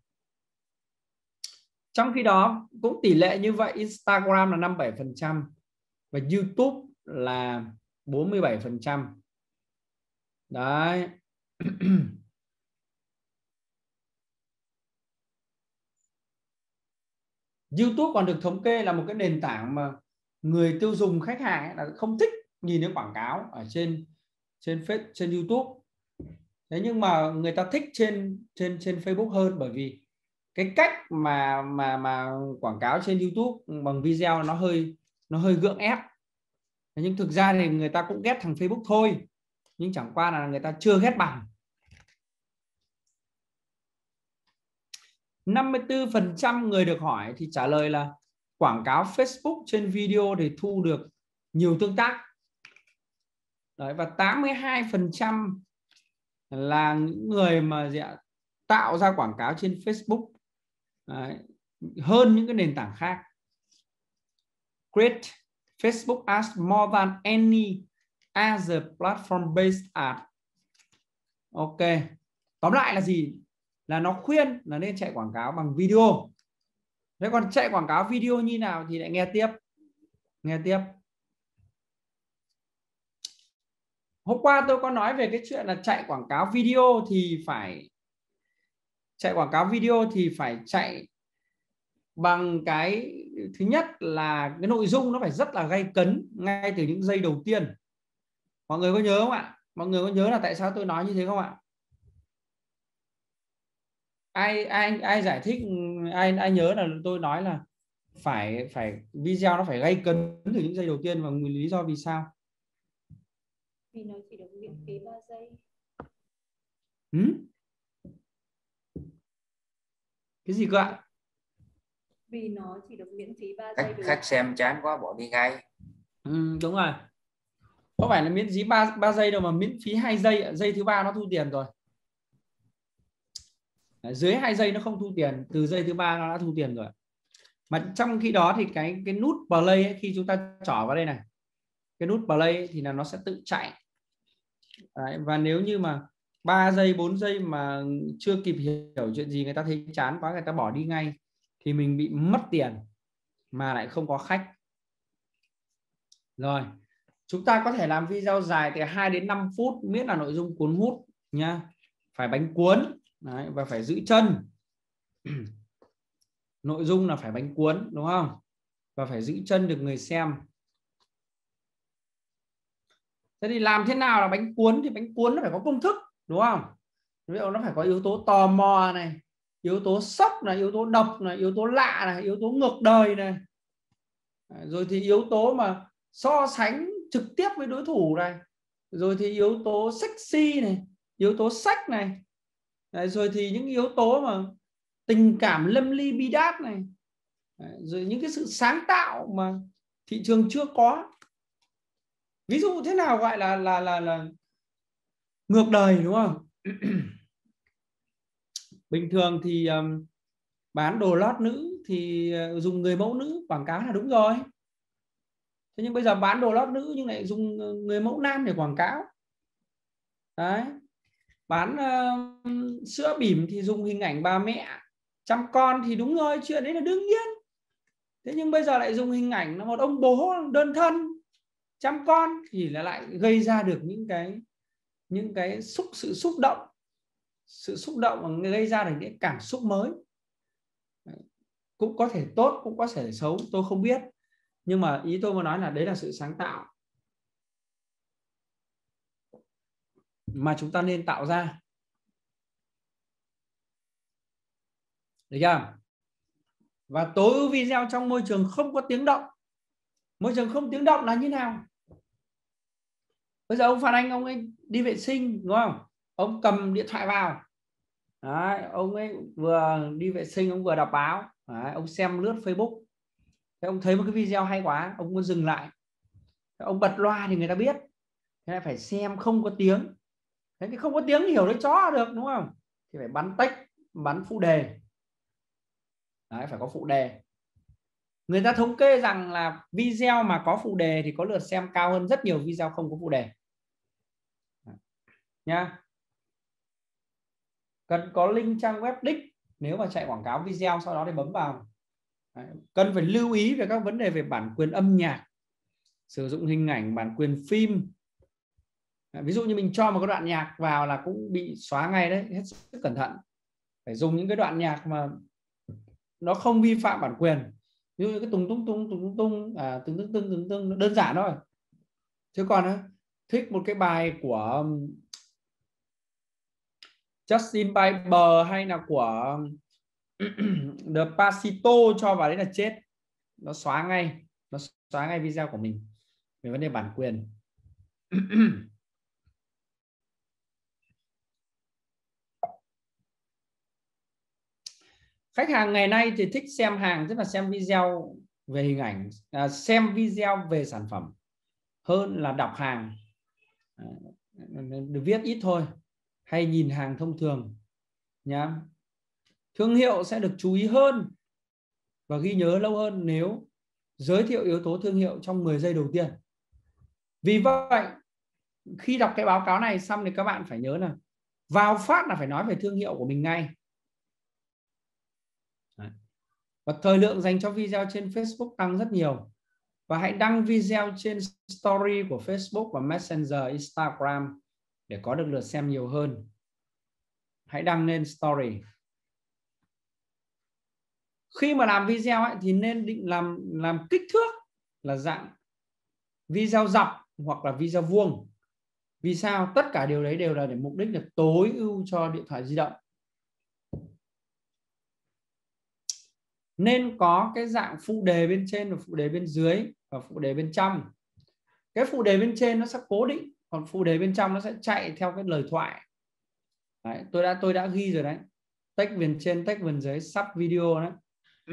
Trong khi đó cũng tỷ lệ như vậy, Instagram là 57% và YouTube là 47%. Đấy. YouTube còn được thống kê là một cái nền tảng mà người tiêu dùng, khách hàng ấy, là không thích nhìn thấy quảng cáo ở trên YouTube. Thế nhưng mà người ta thích trên Facebook hơn, bởi vì cái cách mà quảng cáo trên YouTube bằng video nó hơi gượng ép. Nhưng thực ra thì người ta cũng ghét thằng Facebook thôi, nhưng chẳng qua là người ta chưa ghét bằng. 54% người được hỏi thì trả lời là quảng cáo Facebook trên video thì thu được nhiều tương tác. Đấy, và 82% là những người mà tạo ra quảng cáo trên Facebook. Đấy, hơn những cái nền tảng khác. Create Facebook ads more than any other platform based ad. Ok. Tóm lại là gì? Là nó khuyên là nên chạy quảng cáo bằng video. Thế còn chạy quảng cáo video như nào thì lại nghe tiếp. Nghe tiếp. Hôm qua tôi có nói về cái chuyện là chạy quảng cáo video thì phải chạy bằng cái thứ nhất là cái nội dung nó phải rất là gay cấn ngay từ những giây đầu tiên. Mọi người có nhớ không ạ? Mọi người có nhớ là tại sao tôi nói như thế không ạ? Ai giải thích, ai nhớ là tôi nói là phải video nó phải gay cấn từ những giây đầu tiên, và lý do vì sao? Vì nó chỉ được miễn phí 3 giây. Cái gì cơ ạ? Vì nó chỉ được miễn phí 3 giây. Khách xem chán quá bỏ đi ngay. Đúng rồi. Không phải là miễn phí 3 giây đâu, mà miễn phí 2 giây. Giây thứ 3 nó thu tiền rồi. Dưới 2 giây nó không thu tiền, từ giây thứ 3 nó đã thu tiền rồi. Mà trong khi đó thì cái nút play ấy, khi chúng ta chỏ vào đây này, cái nút play ấy, thì là nó sẽ tự chạy Đấy, và nếu như mà 3 giây 4 giây mà chưa kịp hiểu chuyện gì, người ta thấy chán quá, người ta bỏ đi ngay, thì mình bị mất tiền mà lại không có khách. Rồi, chúng ta có thể làm video dài từ 2 đến 5 phút, miễn là nội dung cuốn hút nha. Phải bánh cuốn. Đấy, và phải giữ chân. Nội dung là phải bánh cuốn, đúng không? Và phải giữ chân được người xem. Thế thì làm thế nào là bánh cuốn? Thì bánh cuốn nó phải có công thức, đúng không? Nó phải có yếu tố tò mò này, yếu tố sốc này, yếu tố độc này, yếu tố lạ này, yếu tố ngược đời này. Rồi thì yếu tố mà so sánh trực tiếp với đối thủ này. Rồi thì yếu tố sexy này, yếu tố sách này. Rồi thì những yếu tố mà tình cảm lâm ly bi đát này. Rồi những cái sự sáng tạo mà thị trường chưa có. Ví dụ thế nào gọi là ngược đời, đúng không? Bình thường thì bán đồ lót nữ thì dùng người mẫu nữ quảng cáo là đúng rồi. Thế nhưng bây giờ bán đồ lót nữ nhưng lại dùng người mẫu nam để quảng cáo. Đấy. Bán sữa bỉm thì dùng hình ảnh bà mẹ chăm con thì đúng rồi, chuyện đấy là đương nhiên. Thế nhưng bây giờ lại dùng hình ảnh là một ông bố đơn thân chăm con thì lại gây ra được những cái sự xúc động, gây ra được những cảm xúc mới. Cũng có thể tốt, cũng có thể xấu, tôi không biết. Nhưng mà ý tôi muốn nói là đấy là sự sáng tạo mà chúng ta nên tạo ra. Được chưa? Và tối ưu video trong môi trường không có tiếng động. Môi trường không tiếng động là như nào? Bây giờ ông Phan Anh, ông ấy đi vệ sinh, đúng không? Ông cầm điện thoại vào. Đấy, ông ấy vừa đi vệ sinh, ông vừa đọc báo. Đấy, ông xem lướt Facebook. Thế ông thấy một cái video hay quá, ông muốn dừng lại. Thế ông bật loa thì người ta biết. Thế lại phải xem không có tiếng. Thế thì không có tiếng thì hiểu đấy chó được, đúng không? Thì phải bắn text, bắn phụ đề. Đấy, phải có phụ đề. Người ta thống kê rằng là video mà có phụ đề thì có lượt xem cao hơn rất nhiều video không có phụ đề. Nha. Cần có link trang web đích nếu mà chạy quảng cáo video, sau đó thì bấm vào. Đấy. Cần phải lưu ý về các vấn đề về bản quyền âm nhạc, sử dụng hình ảnh, bản quyền phim. Ví dụ như mình cho một cái đoạn nhạc vào là cũng bị xóa ngay đấy, hết sức cẩn thận. Phải dùng những cái đoạn nhạc mà nó không vi phạm bản quyền. Ví dụ như cái tùng tung đơn giản thôi. Chứ còn thích một cái bài của Justin Bieber hay là của Despacito cho vào đấy là chết. Nó xóa ngay video của mình về vấn đề bản quyền. Khách hàng ngày nay thì thích xem hàng, tức là xem video về hình ảnh, xem video về sản phẩm hơn là đọc hàng. Được viết ít thôi, hay nhìn hàng thông thường nhá. Thương hiệu sẽ được chú ý hơn và ghi nhớ lâu hơn nếu giới thiệu yếu tố thương hiệu trong 10 giây đầu tiên. Vì vậy khi đọc cái báo cáo này xong thì các bạn phải nhớ là vào phát là phải nói về thương hiệu của mình ngay. Đấy. Và thời lượng dành cho video trên Facebook tăng rất nhiều. Và hãy đăng video trên story của Facebook và Messenger, Instagram để có được lượt xem nhiều hơn. Hãy đăng lên story. Khi mà làm video ấy, thì nên định làm kích thước là dạng video dọc hoặc là video vuông. Vì sao? Tất cả điều đấy đều là để mục đích là tối ưu cho điện thoại di động. Nên có cái dạng phụ đề bên trên và phụ đề bên dưới và phụ đề bên trong. Cái phụ đề bên trên nó sẽ cố định, còn phụ đề bên trong nó sẽ chạy theo cái lời thoại. Đấy, tôi đã ghi rồi đấy. Text viền trên, text viền dưới, sub video đấy.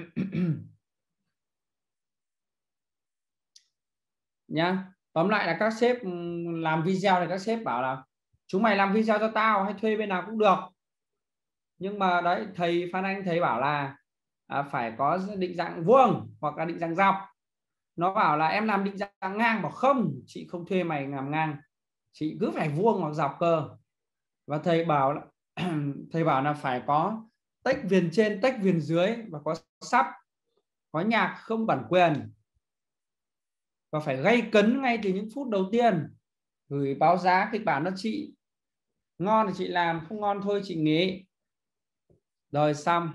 Nhá. Tóm lại là các sếp làm video thì các sếp bảo là chúng mày làm video cho tao hay thuê bên nào cũng được. Nhưng mà đấy, thầy Phan Anh thầy bảo là phải có định dạng vuông hoặc là định dạng dọc. Nó bảo là em làm định dạng ngang, bảo không, chị không thuê mày làm ngang, chị cứ phải vuông hoặc dọc cơ. Và thầy bảo là phải có tách viền trên, tách viền dưới, và có sắp, có nhạc không bản quyền, và phải gay cấn ngay từ những phút đầu tiên. Gửi báo giá kịch bản cho chị, ngon thì chị làm, không ngon thôi chị nghỉ. Rồi xong.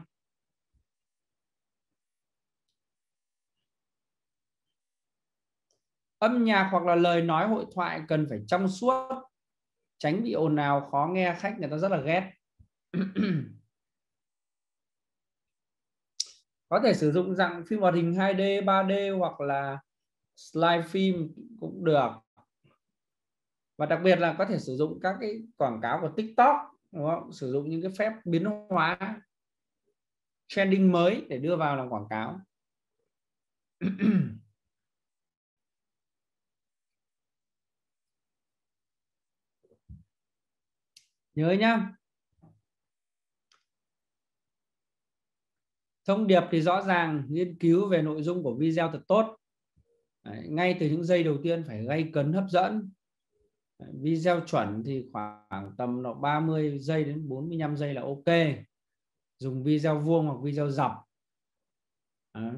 Âm nhạc hoặc là lời nói hội thoại cần phải trong suốt, tránh bị ồn ào khó nghe, khách người ta rất là ghét. Có thể sử dụng dạng phim hoạt hình 2D, 3D hoặc là slide phim cũng được. Và đặc biệt là có thể sử dụng các cái quảng cáo của TikTok, đúng không? Sử dụng những cái phép biến hóa trending mới để đưa vào làm quảng cáo. Nhớ nhá. Thông điệp thì rõ ràng, nghiên cứu về nội dung của video thật tốt. Đấy, ngay từ những giây đầu tiên phải gay cấn hấp dẫn. Đấy, video chuẩn thì khoảng tầm 30 giây đến 45 giây là ok. Dùng video vuông hoặc video dọc. Đấy.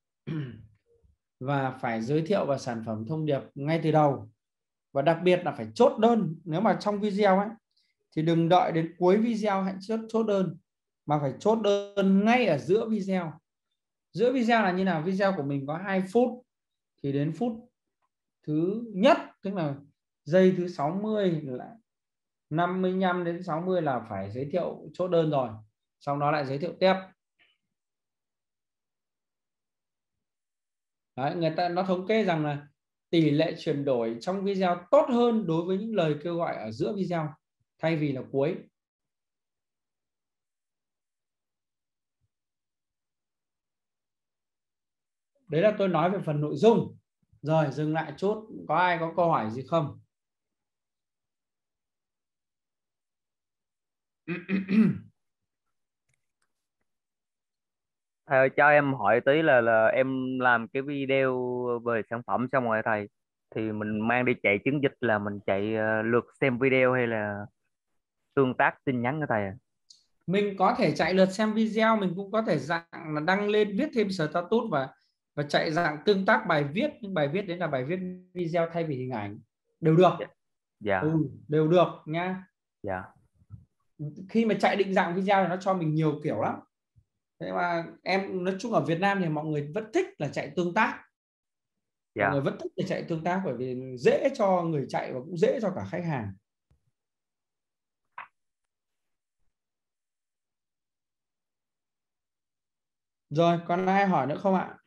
Và phải giới thiệu về sản phẩm thông điệp ngay từ đầu. Và đặc biệt là phải chốt đơn. Nếu mà trong video ấy thì đừng đợi đến cuối video hãy chốt đơn, mà phải chốt đơn ngay ở giữa video. Giữa video là như nào? Video của mình có 2 phút thì đến phút thứ nhất, tức là giây thứ 60 là 55 đến 60 là phải giới thiệu chốt đơn rồi. Sau đó lại giới thiệu tiếp. Đấy, người ta nó thống kê rằng là tỷ lệ chuyển đổi trong video tốt hơn đối với những lời kêu gọi ở giữa video thay vì là cuối. Đấy là tôi nói về phần nội dung. Rồi dừng lại chút, có ai có câu hỏi gì không? Thầy ơi, cho em hỏi tí là em làm cái video về sản phẩm xong rồi thầy, thì mình mang đi chạy chứng dịch là mình chạy lượt xem video hay là tương tác tin nhắn hả thầy? Mình có thể chạy lượt xem video, mình cũng có thể dạng là đăng lên viết thêm status và chạy dạng tương tác bài viết, nhưng bài viết đấy là bài viết video thay vì hình ảnh, đều được. Dạ. Đều được nha. Dạ. Khi mà chạy định dạng video thì nó cho mình nhiều kiểu lắm. Thế mà em nói chung ở Việt Nam thì mọi người vẫn thích là chạy tương tác. Dạ. Mọi người vẫn thích là chạy tương tác bởi vì dễ cho người chạy và cũng dễ cho cả khách hàng. Rồi, còn ai hỏi nữa không ạ?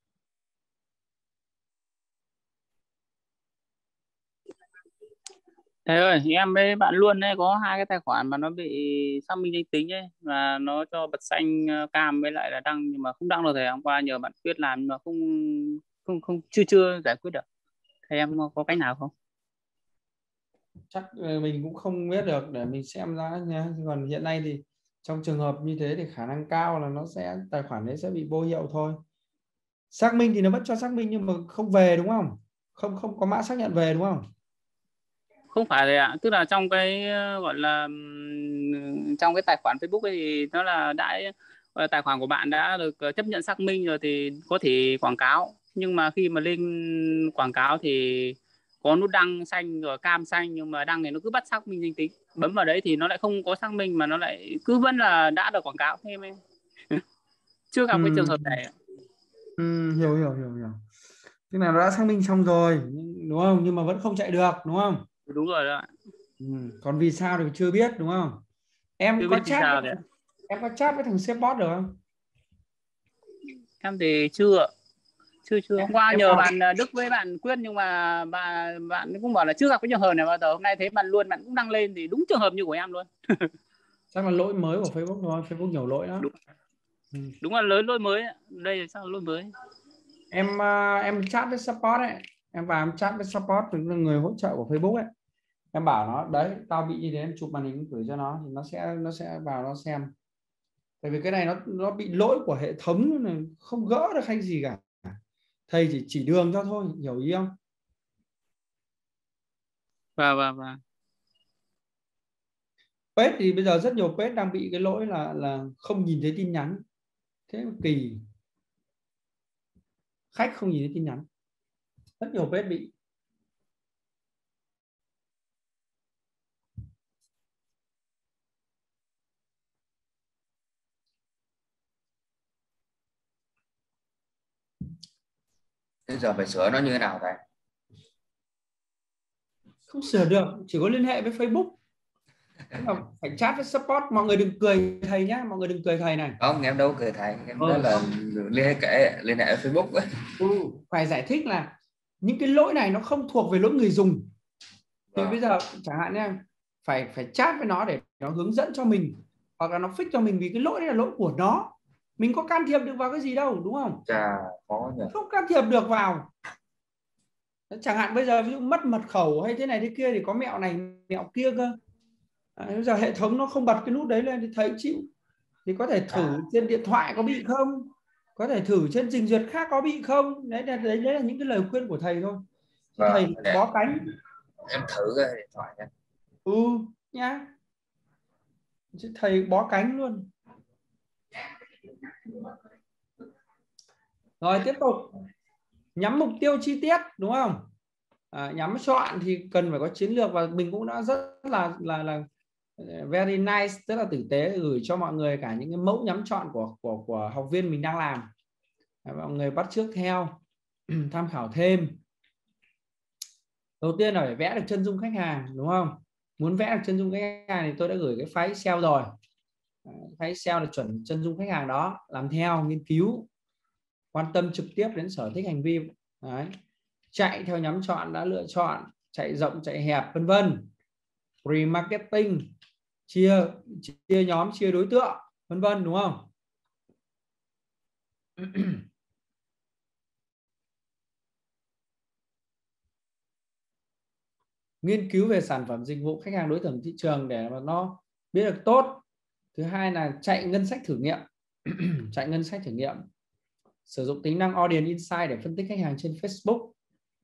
Thầy ơi, em với bạn Luân ấy có 2 cái tài khoản mà nó bị xác minh danh tính ấy, và nó cho bật xanh cam với lại là đăng, nhưng mà không đăng được thầy. Hôm qua nhờ bạn Quyết làm nhưng mà không chưa giải quyết được. Thầy em có cách nào không? Chắc mình cũng không biết được, để mình xem ra nhé. Còn hiện nay thì trong trường hợp như thế thì khả năng cao là nó sẽ, tài khoản đấy sẽ bị vô hiệu thôi. Xác minh thì nó vẫn cho xác minh nhưng mà không về đúng không? Không có mã xác nhận về đúng không? Không phải thầy ạ, tức là trong cái gọi là trong cái tài khoản Facebook ấy thì nó là tài khoản của bạn đã được chấp nhận xác minh rồi thì có thể quảng cáo, nhưng mà khi mà lên quảng cáo thì có nút đăng xanh rồi cam xanh, nhưng mà đăng thì nó cứ bắt xác minh danh tính, bấm vào đấy thì nó lại không có xác minh mà nó lại cứ vẫn là đã được quảng cáo. Thế em chưa gặp cái trường hợp này. Hiểu. Tức là nó đã xác minh xong rồi đúng không, nhưng mà vẫn không chạy được đúng không? Đúng rồi đó. Còn vì sao thì chưa biết đúng không? Em có chat với thằng Sếp-bot được không? Em thì chưa. Hôm qua nhờ bạn Đức với bạn Quyết, nhưng mà bạn cũng bảo là chưa gặp cái trường hợp này bao giờ. Hôm nay thấy bạn Luân bạn cũng đăng lên thì đúng trường hợp như của em luôn. Chắc là lỗi mới của Facebook thôi, Facebook nhiều lỗi đó. Đúng là lỗi mới. Đây là sao lỗi mới. Em chat với support ấy, em vào em chat với support, tức là người hỗ trợ của Facebook ấy. Em bảo nó đấy, tao bị như thế, em chụp màn hình gửi cho nó thì nó sẽ vào nó xem. Tại vì cái này nó bị lỗi của hệ thống, không gỡ được hay gì cả. Thầy chỉ đường cho thôi, hiểu ý không? Vâng. Page thì bây giờ rất nhiều page đang bị cái lỗi là không nhìn thấy tin nhắn, thế mà kỳ, khách không nhìn thấy tin nhắn, rất nhiều page bị. Thế giờ phải sửa nó như thế nào thầy? Không sửa được, chỉ có liên hệ với Facebook. Phải chat với support. Mọi người đừng cười thầy nhá, mọi người đừng cười thầy này. Không, em đâu cười thầy, em nói là liên hệ Facebook ấy. Phải giải thích là những cái lỗi này nó không thuộc về lỗi người dùng. Thì bây giờ chẳng hạn nha, phải chat với nó để nó hướng dẫn cho mình, hoặc là nó fix cho mình, vì cái lỗi này là lỗi của nó, mình có can thiệp được vào cái gì đâu, đúng không? Chà, khó nhỉ. Không can thiệp được vào. Chẳng hạn bây giờ ví dụ mất mật khẩu hay thế này thế kia thì có mẹo này mẹo kia cơ. Bây giờ hệ thống nó không bật cái nút đấy lên thì thầy chịu. Thì có thể thử trên điện thoại có bị không, có thể thử trên trình duyệt khác có bị không. Đấy là những cái lời khuyên của thầy thôi. Thầy bó cánh. Em thử cái điện thoại nha. Nhá. Chứ thầy bó cánh luôn. Rồi tiếp tục. Nhắm mục tiêu chi tiết, đúng không? Nhắm chọn thì cần phải có chiến lược, và mình cũng đã rất là very nice, rất là tử tế, gửi cho mọi người cả những cái mẫu nhắm chọn của học viên mình đang làm. Mọi người bắt chước theo, tham khảo thêm. Đầu tiên là phải vẽ được chân dung khách hàng, đúng không? Muốn vẽ được chân dung khách hàng thì tôi đã gửi cái file Excel rồi. File Excel là chuẩn chân dung khách hàng đó, làm theo, nghiên cứu, quan tâm trực tiếp đến sở thích hành vi. Đấy. Chạy theo nhắm chọn đã lựa chọn, chạy rộng chạy hẹp vân vân. Remarketing, chia nhóm, chia đối tượng vân vân, đúng không? Nghiên cứu về sản phẩm dịch vụ khách hàng, đối tượng thị trường để mà nó biết được tốt. Thứ hai là chạy ngân sách thử nghiệm. Chạy ngân sách thử nghiệm, sử dụng tính năng Audience Insight để phân tích khách hàng trên Facebook,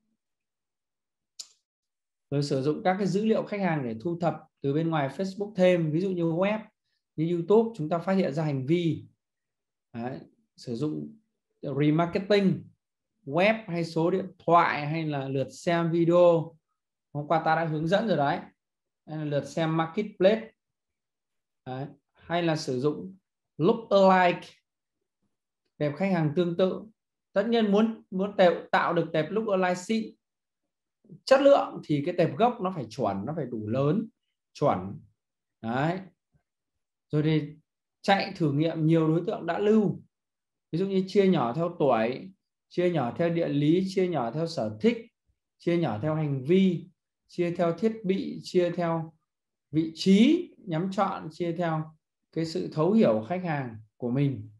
rồi sử dụng các cái dữ liệu khách hàng để thu thập từ bên ngoài Facebook thêm, ví dụ như web, như YouTube, chúng ta phát hiện ra hành vi. Đấy. Sử dụng remarketing, web hay số điện thoại, hay là lượt xem video, hôm qua ta đã hướng dẫn rồi đấy, hay là lượt xem marketplace. Đấy. Hay là sử dụng lookalike, tệp khách hàng tương tự. Tất nhiên muốn tạo được tệp lookalike xịn, chất lượng, thì cái tệp gốc nó phải chuẩn, nó phải đủ lớn, chuẩn. Đấy. Rồi thì chạy thử nghiệm nhiều đối tượng đã lưu, ví dụ như chia nhỏ theo tuổi, chia nhỏ theo địa lý, chia nhỏ theo sở thích, chia nhỏ theo hành vi, chia theo thiết bị, chia theo vị trí nhắm chọn, chia theo cái sự thấu hiểu khách hàng của mình.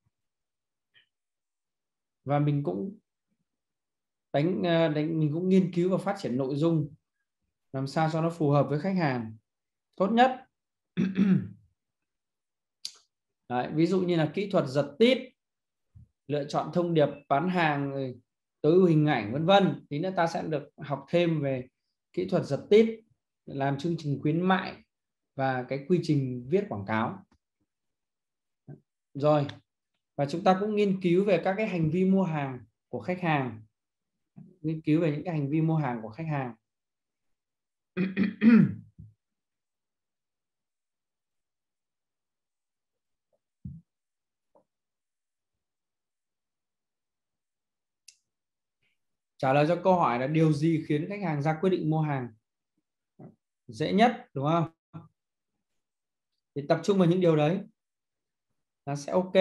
Và mình cũng mình cũng nghiên cứu và phát triển nội dung làm sao cho nó phù hợp với khách hàng tốt nhất. Đấy, ví dụ như là kỹ thuật giật tít, lựa chọn thông điệp bán hàng, tối ưu hình ảnh vân vân. Tí nữa ta sẽ được học thêm về kỹ thuật giật tít, làm chương trình khuyến mại và cái quy trình viết quảng cáo. Rồi, và chúng ta cũng nghiên cứu về các cái hành vi mua hàng của khách hàng, nghiên cứu về những cái hành vi mua hàng của khách hàng. Trả lời cho câu hỏi là điều gì khiến khách hàng ra quyết định mua hàng? Dễ nhất, đúng không? Thì tập trung vào những điều đấy là sẽ ok.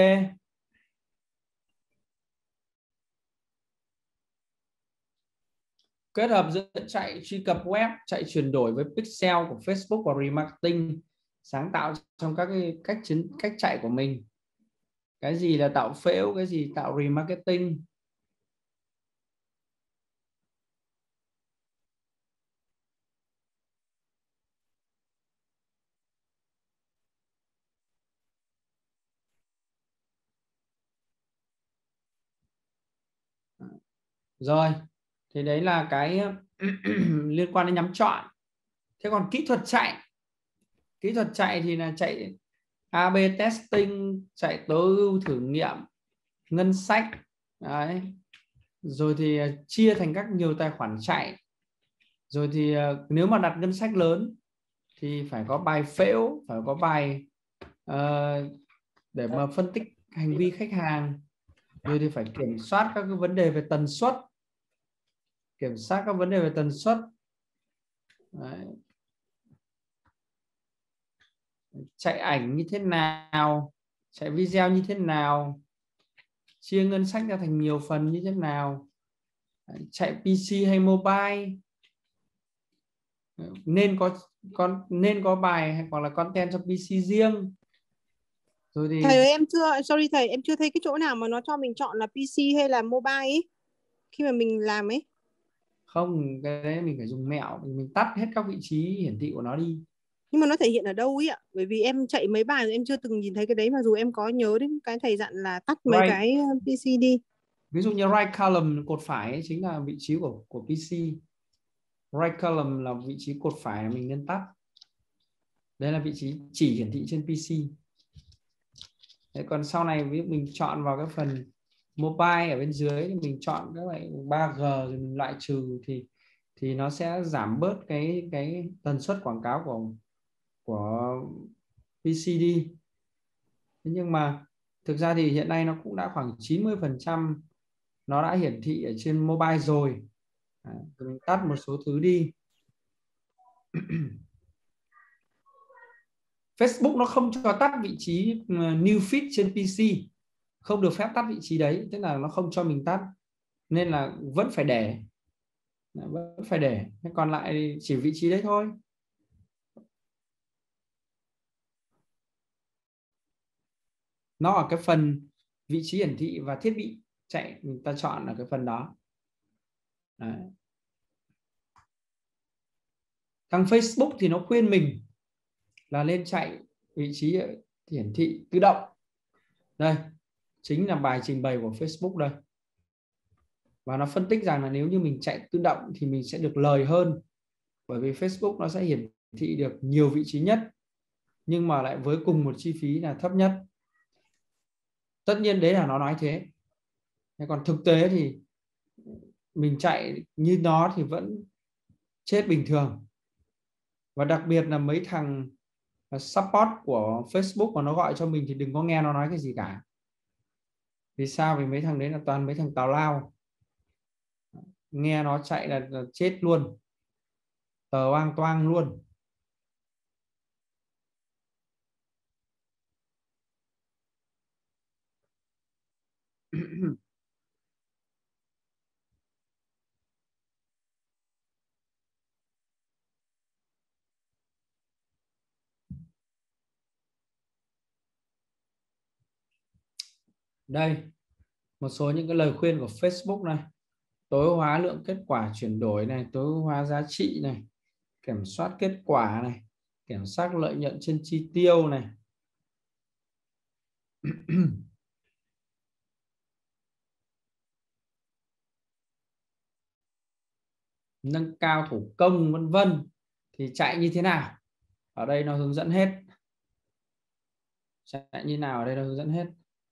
Kết hợp giữa chạy truy cập web, chạy chuyển đổi với pixel của Facebook và remarketing, sáng tạo trong các cái cách chạy của mình. Cái gì là tạo phễu, cái gì tạo remarketing. Rồi, thì đấy là cái liên quan đến nhắm chọn. Thế còn kỹ thuật chạy thì là chạy A/B testing, chạy tối ưu thử nghiệm, ngân sách. Đấy. Rồi thì chia thành các nhiều tài khoản chạy. Rồi thì nếu mà đặt ngân sách lớn thì phải có bài phễu, phải có bài để mà phân tích hành vi khách hàng. Rồi thì phải kiểm soát các cái vấn đề về tần suất. Đấy. Chạy ảnh như thế nào, chạy video như thế nào, chia ngân sách ra thành nhiều phần như thế nào, chạy PC hay mobile, nên có bài hay hoặc là content cho PC riêng. Rồi thì Thầy ơi, em chưa thấy cái chỗ nào mà nó cho mình chọn là PC hay là mobile ấy khi mà mình làm ấy. không, cái đấy mình phải dùng mẹo, mình tắt hết các vị trí hiển thị của nó đi. Nhưng mà nó thể hiện ở đâu ấy ạ? Bởi vì em chạy mấy bài rồi em chưa từng nhìn thấy cái đấy, mà dù em có nhớ đến cái thầy dặn là tắt mấy cái PC đi. Ví dụ như right column, cột phải ấy, chính là vị trí của PC. Right column là vị trí cột phải mình nên tắt. Đây là vị trí chỉ hiển thị trên PC. Thế còn sau này ví dụ mình chọn vào cái phần mobile ở bên dưới thì mình chọn các loại 3G rồi mình loại trừ thì nó sẽ giảm bớt cái tần suất quảng cáo của PC đi. Thế nhưng mà thực ra thì hiện nay nó cũng đã khoảng 90% nó đã hiển thị ở trên mobile rồi. Mình tắt một số thứ đi. Facebook nó không cho tắt vị trí new feed trên PC, không được phép tắt vị trí đấy, tức là nó không cho mình tắt, nên là vẫn phải để. Còn lại chỉ vị trí đấy thôi. Nó ở cái phần vị trí hiển thị và thiết bị chạy, người ta chọn ở cái phần đó. Đấy. Thằng Facebook thì nó khuyên mình là lên chạy vị trí hiển thị tự động. Đây chính là bài trình bày của Facebook đây. Và nó phân tích rằng là nếu như mình chạy tự động thì mình sẽ được lời hơn, bởi vì Facebook nó sẽ hiển thị được nhiều vị trí nhất, nhưng mà lại với cùng một chi phí là thấp nhất. Tất nhiên đấy là nó nói thế. Còn thực tế thì mình chạy như nó thì vẫn chết bình thường. Và đặc biệt là mấy thằng support của Facebook mà nó gọi cho mình thì đừng có nghe nó nói cái gì cả. Vì sao? Vì mấy thằng đấy là toàn mấy thằng tào lao. Nghe nó chạy là chết luôn, tờ oang toang luôn. Đây một số những cái lời khuyên của Facebook này: tối hóa lượng kết quả chuyển đổi này, tối hóa giá trị này, kiểm soát kết quả này, kiểm soát lợi nhuận trên chi tiêu này. Nâng cao thủ công vân vân. Thì chạy như thế nào ở đây nó hướng dẫn hết. Chạy như nào ở đây nó hướng dẫn hết.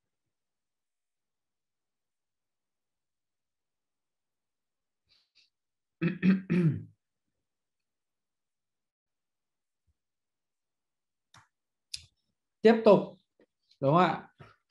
Tiếp tục, đúng không ạ?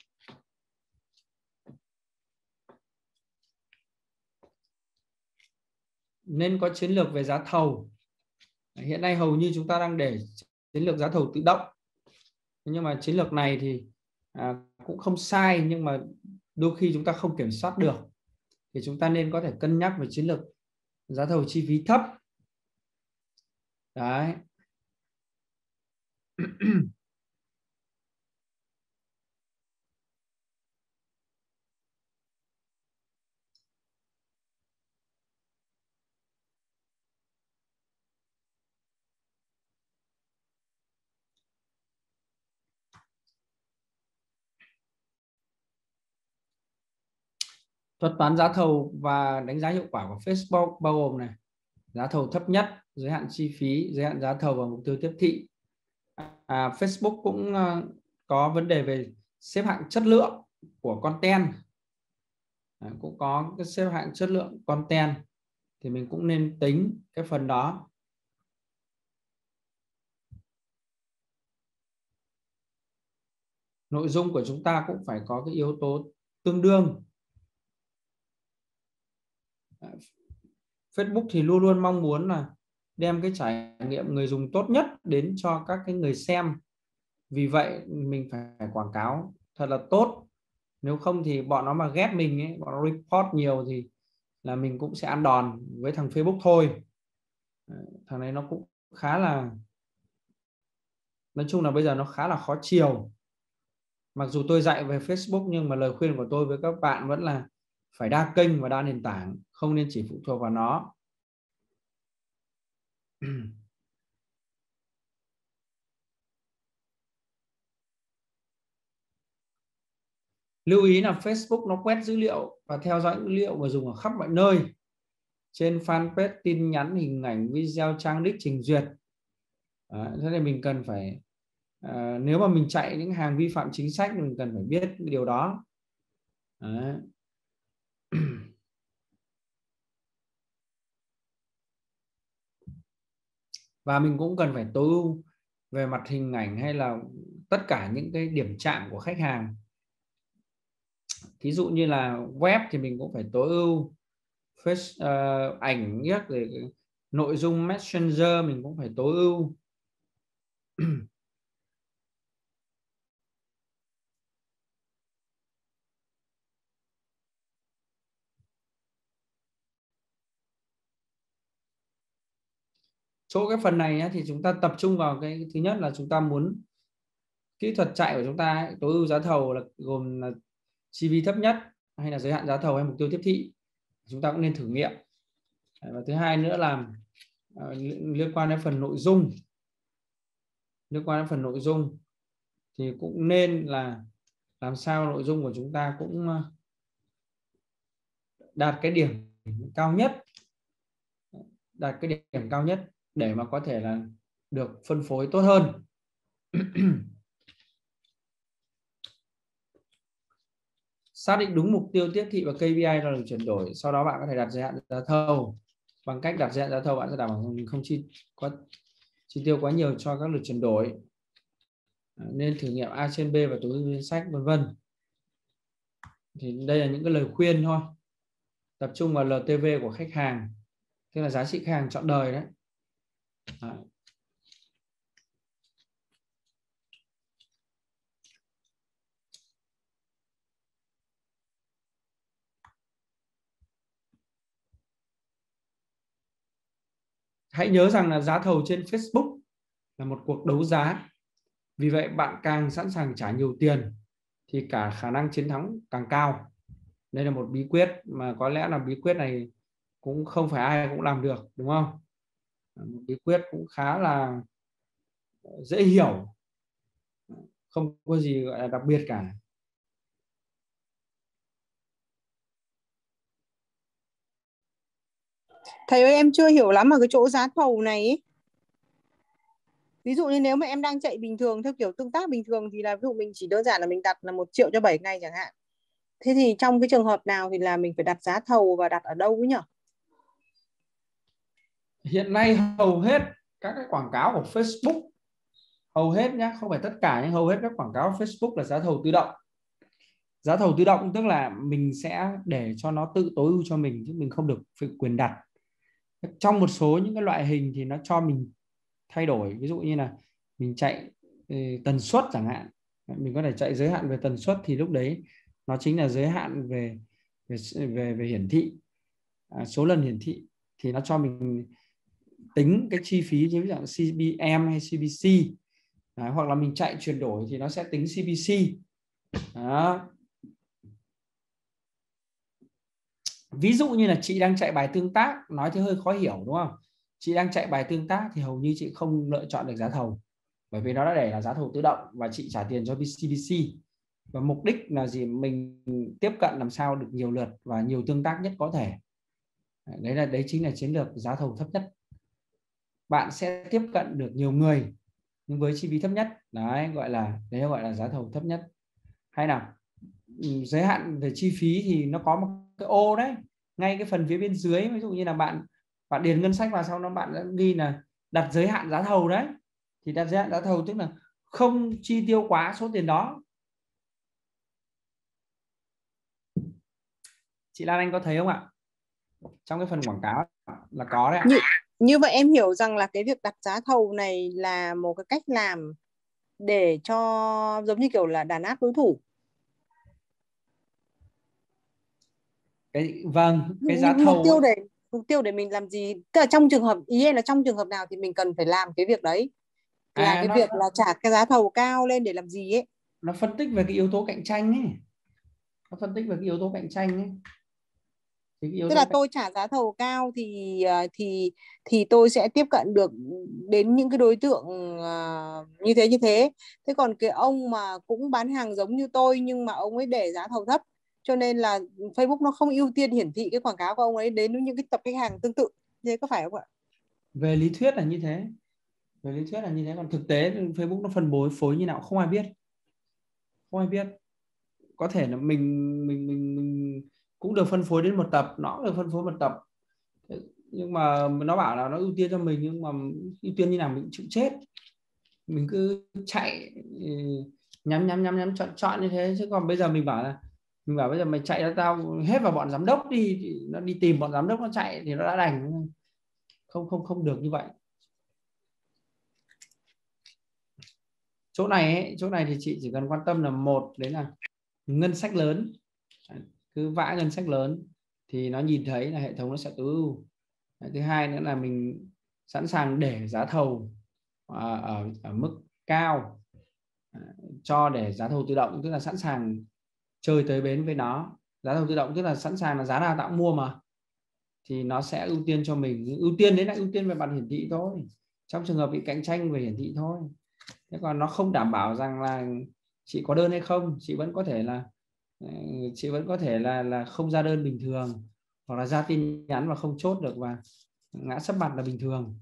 Nên có chiến lược về giá thầu. Hiện nay hầu như chúng ta đang để chiến lược giá thầu tự động, nhưng mà chiến lược này thì cũng không sai, nhưng mà đôi khi chúng ta không kiểm soát được thì chúng ta nên có thể cân nhắc về chiến lược giá thầu chi phí thấp. Đấy. Thuật toán giá thầu và đánh giá hiệu quả của Facebook bao gồm này: giá thầu thấp nhất, giới hạn chi phí, giới hạn giá thầu và mục tiêu tiếp thị. Facebook cũng có vấn đề về xếp hạng chất lượng của content. Cũng có cái xếp hạng chất lượng content thì mình cũng nên tính cái phần đó. Nội dung của chúng ta cũng phải có cái yếu tố tương đương. Facebook thì luôn luôn mong muốn là đem cái trải nghiệm người dùng tốt nhất đến cho các cái người xem. Vì vậy mình phải quảng cáo thật là tốt. Nếu không thì bọn nó mà ghét mình ấy, bọn nó report nhiều thì là mình cũng sẽ ăn đòn với thằng Facebook thôi. Thằng này nó cũng khá là, nói chung là bây giờ nó khá là khó chiều. Mặc dù tôi dạy về Facebook nhưng mà lời khuyên của tôi với các bạn vẫn là phải đa kênh và đa nền tảng, không nên chỉ phụ thuộc vào nó. Lưu ý là Facebook nó quét dữ liệu và theo dõi dữ liệu người dùng ở khắp mọi nơi. Trên fanpage, tin nhắn, hình ảnh, video, trang đích, trình duyệt. Thế nên mình cần phải, nếu mà mình chạy những hàng vi phạm chính sách thì mình cần phải biết cái điều đó. Và mình cũng cần phải tối ưu về mặt hình ảnh hay là tất cả những cái điểm chạm của khách hàng. Thí dụ như là web thì mình cũng phải tối ưu ảnh nhất, rồi nội dung Messenger mình cũng phải tối ưu. Chỗ cái phần này thì chúng ta tập trung vào cái thứ nhất là chúng ta muốn kỹ thuật chạy của chúng ta ấy, tối ưu giá thầu là gồm là chi phí thấp nhất hay là giới hạn giá thầu hay mục tiêu tiếp thị, chúng ta cũng nên thử nghiệm. Và thứ hai nữa là liên quan đến phần nội dung, thì cũng nên là làm sao nội dung của chúng ta cũng đạt cái điểm cao nhất, để mà có thể là được phân phối tốt hơn. Xác định đúng mục tiêu tiếp thị và KPI là được chuyển đổi. Sau đó bạn có thể đặt giới hạn giá thầu. Bằng cách đặt giới hạn giá thầu, bạn sẽ đảm bảo mình không chi tiêu quá nhiều cho các lượt chuyển đổi. Nên thử nghiệm A trên B và tối ưu danh sách, vân vân. Thì đây là những cái lời khuyên thôi. Tập trung vào LTV của khách hàng, tức là giá trị khách hàng trọn đời đấy. Hãy nhớ rằng là giá thầu trên Facebook là một cuộc đấu giá. Vì vậy bạn càng sẵn sàng trả nhiều tiền thì cả khả năng chiến thắng càng cao. Đây là một bí quyết mà có lẽ là bí quyết này cũng không phải ai cũng làm được, đúng không? Một bí quyết cũng khá là dễ hiểu, không có gì gọi là đặc biệt cả. Thầy ơi, em chưa hiểu lắm ở cái chỗ giá thầu này ấy. Ví dụ như nếu mà em đang chạy bình thường theo kiểu tương tác bình thường thì là ví dụ mình chỉ đơn giản là mình đặt là 1 triệu cho 7 ngày chẳng hạn. Thế thì trong cái trường hợp nào thì là mình phải đặt giá thầu và đặt ở đâu ấy nhỉ? Hiện nay hầu hết các cái quảng cáo của Facebook, hầu hết nhé, không phải tất cả nhưng hầu hết các quảng cáo của Facebook là giá thầu tự động. Giá thầu tự động tức là mình sẽ để cho nó tự tối ưu cho mình chứ mình không được quyền đặt. Trong một số những cái loại hình thì nó cho mình thay đổi, ví dụ như là mình chạy tần suất chẳng hạn, mình có thể chạy giới hạn về tần suất thì lúc đấy nó chính là giới hạn về hiển thị, số lần hiển thị, thì nó cho mình tính cái chi phí như ví dụ CPM hay CPC. Hoặc là mình chạy chuyển đổi thì nó sẽ tính CPC. Đó. Ví dụ như là chị đang chạy bài tương tác, nói thì hơi khó hiểu đúng không? Chị đang chạy bài tương tác thì hầu như chị không lựa chọn được giá thầu, bởi vì nó đã để là giá thầu tự động và chị trả tiền cho CPC. Và mục đích là gì? Mình tiếp cận làm sao được nhiều lượt và nhiều tương tác nhất có thể. Đấy chính là chiến lược giá thầu thấp nhất. bạn sẽ tiếp cận được nhiều người nhưng với chi phí thấp nhất. Đấy gọi là giá thầu thấp nhất. Hay nào, giới hạn về chi phí thì nó có một cái ô đấy, ngay cái phần phía bên dưới, ví dụ như là bạn điền ngân sách vào, sau đó bạn đã ghi là đặt giới hạn giá thầu đấy. Thì đặt giới hạn giá thầu tức là không chi tiêu quá số tiền đó. Chị Lan Anh có thấy không ạ? Trong cái phần quảng cáo là có đấy ạ. Như vậy em hiểu rằng là cái việc đặt giá thầu này là một cái cách làm để cho giống như kiểu là đàn áp đối thủ. Vâng, cái giá thầu mục tiêu để mình làm gì, tức là trong trường hợp, ý em là trong trường hợp nào thì mình cần phải làm cái việc đấy, là cái việc là trả cái giá thầu cao lên để làm gì ấy. Nó phân tích về cái yếu tố cạnh tranh ấy. Tức là tôi trả giá thầu cao thì tôi sẽ tiếp cận được đến những cái đối tượng như thế. Thế còn cái ông mà cũng bán hàng giống như tôi nhưng mà ông ấy để giá thầu thấp, cho nên là Facebook nó không ưu tiên hiển thị cái quảng cáo của ông ấy đến với những cái tập khách hàng tương tự. Thế có phải không ạ? Về lý thuyết là như thế. Còn thực tế Facebook nó phân phối như nào không ai biết. Có thể là mình cũng được phân phối đến một tập, nó cũng được phân phối một tập, nhưng mà nó bảo là nó ưu tiên cho mình, nhưng mà ưu tiên như nào mình chịu chết. Mình cứ chạy nhắm chọn như thế. Chứ còn bây giờ mình bảo bây giờ mày chạy ra tao hết vào bọn giám đốc đi, thì nó đi tìm bọn giám đốc nó chạy thì nó đã đành. Không được như vậy. Chỗ này thì chị chỉ cần quan tâm là một, đấy là ngân sách lớn. Cứ vã ngân sách lớn thì nó nhìn thấy là hệ thống nó sẽ tối ưu. Thứ hai nữa là mình sẵn sàng để giá thầu ở mức cao, cho để giá thầu tự động, tức là sẵn sàng chơi tới bến với nó. Giá thầu tự động tức là sẵn sàng là giá nào tạo mua mà, thì nó sẽ ưu tiên cho mình. Ưu tiên đấy là ưu tiên về mặt hiển thị thôi, trong trường hợp bị cạnh tranh về hiển thị thôi. Thế còn nó không đảm bảo rằng là chị có đơn hay không. Chị vẫn có thể là không ra đơn bình thường, hoặc là ra tin nhắn và không chốt được và ngã sấp mặt là bình thường.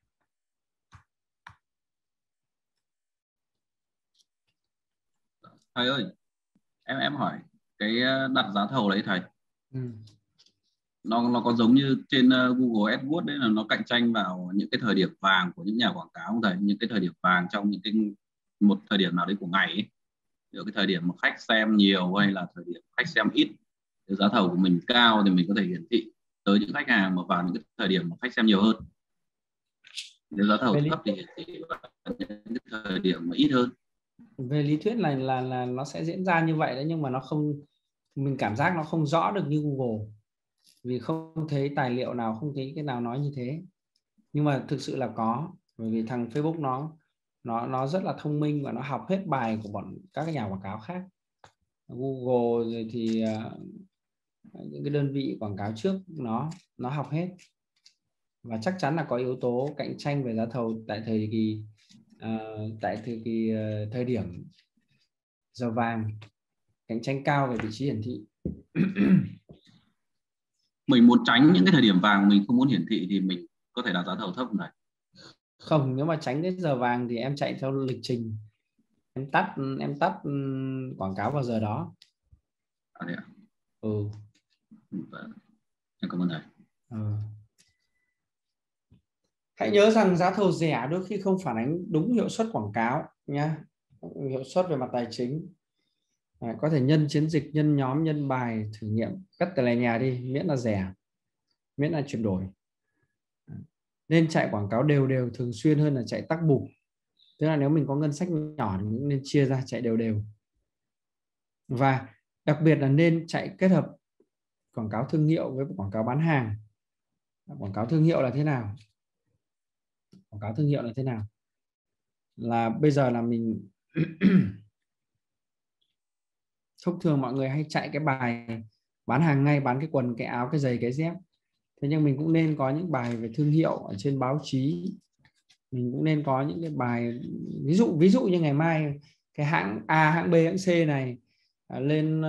Thầy ơi, em hỏi cái đặt giá thầu đấy thầy, nó có giống như trên Google AdWords đấy, là nó cạnh tranh vào những cái thời điểm vàng của những nhà quảng cáo không thầy? Những cái thời điểm vàng trong những cái một thời điểm nào đấy của ngày ấy. Ví dụ cái thời điểm mà khách xem nhiều hay là thời điểm khách xem ít, thì giá thầu của mình cao thì mình có thể hiển thị tới những khách hàng mà vào những cái thời điểm mà khách xem nhiều hơn. Nếu giá thầu thấp thì hiển thị vào những cái thời điểm mà ít hơn. Về lý thuyết là nó sẽ diễn ra như vậy đấy, nhưng mà nó không, mình cảm giác nó không rõ được như Google, vì không thấy tài liệu nào, không thấy cái nào nói như thế. Nhưng mà thực sự là có, bởi vì thằng Facebook nó rất là thông minh và nó học hết bài của các cái nhà quảng cáo khác. Google rồi thì những cái đơn vị quảng cáo trước nó học hết, và chắc chắn là có yếu tố cạnh tranh về giá thầu tại thời điểm giờ vàng, cạnh tranh cao về vị trí hiển thị. Mình muốn tránh những cái thời điểm vàng mình không muốn hiển thị thì mình có thể đặt giá thầu thấp này. Không, nếu mà tránh cái giờ vàng thì em chạy theo lịch trình, em tắt quảng cáo vào giờ đó. Đấy ạ. Em cảm ơn thầy. Hãy nhớ rằng giá thầu rẻ đôi khi không phản ánh đúng hiệu suất quảng cáo nhá. Hiệu suất về mặt tài chính. Có thể nhân chiến dịch, nhân nhóm, nhân bài, thử nghiệm, cắt tờ lè nhà đi, miễn là rẻ, miễn là chuyển đổi. Nên chạy quảng cáo đều đều thường xuyên hơn là chạy tắc bù. Tức là nếu mình có ngân sách nhỏ thì mình nên chia ra chạy đều đều. Và đặc biệt là nên chạy kết hợp quảng cáo thương hiệu với quảng cáo bán hàng. Quảng cáo thương hiệu là thế nào? Là bây giờ là mình thông thường mọi người hay chạy cái bài bán hàng ngay, bán cái quần, cái áo, cái giày, cái dép. Thế nhưng mình cũng nên có những bài về thương hiệu ở trên báo chí. Mình cũng nên có những cái bài ví dụ như ngày mai cái hãng A, hãng B, hãng C này lên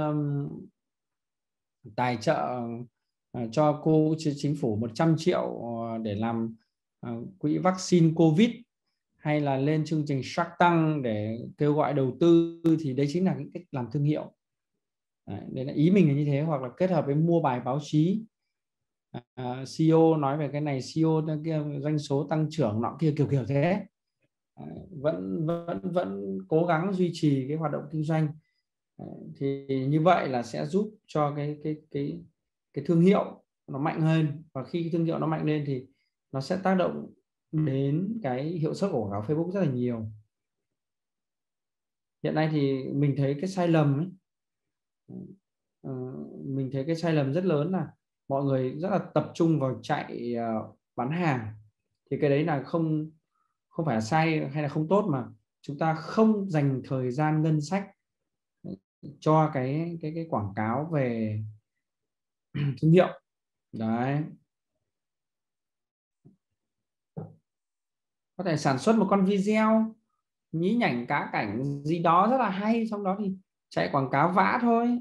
tài trợ cho cô chính phủ 100 triệu để làm quỹ vaccine Covid hay là lên chương trình Shark Tank để kêu gọi đầu tư, thì đấy chính là những cách làm thương hiệu. Đấy là ý mình là như thế, hoặc là kết hợp với mua bài báo chí. CEO nói về cái này, CEO kia doanh số tăng trưởng nọ kia, kiểu thế. Vẫn cố gắng duy trì cái hoạt động kinh doanh. Thì như vậy là sẽ giúp cho cái thương hiệu nó mạnh hơn, và khi thương hiệu nó mạnh lên thì nó sẽ tác động đến cái hiệu suất của quảng cáo Facebook rất là nhiều. Hiện nay thì mình thấy cái sai lầm ấy, mình thấy cái sai lầm rất lớn là mọi người rất là tập trung vào chạy bán hàng. Thì cái đấy là không phải là sai hay là không tốt, mà chúng ta không dành thời gian ngân sách cho cái quảng cáo về thương hiệu. Đấy, có thể sản xuất một con video nhí nhảnh cá cảnh gì đó rất là hay, xong đó thì chạy quảng cáo vã thôi.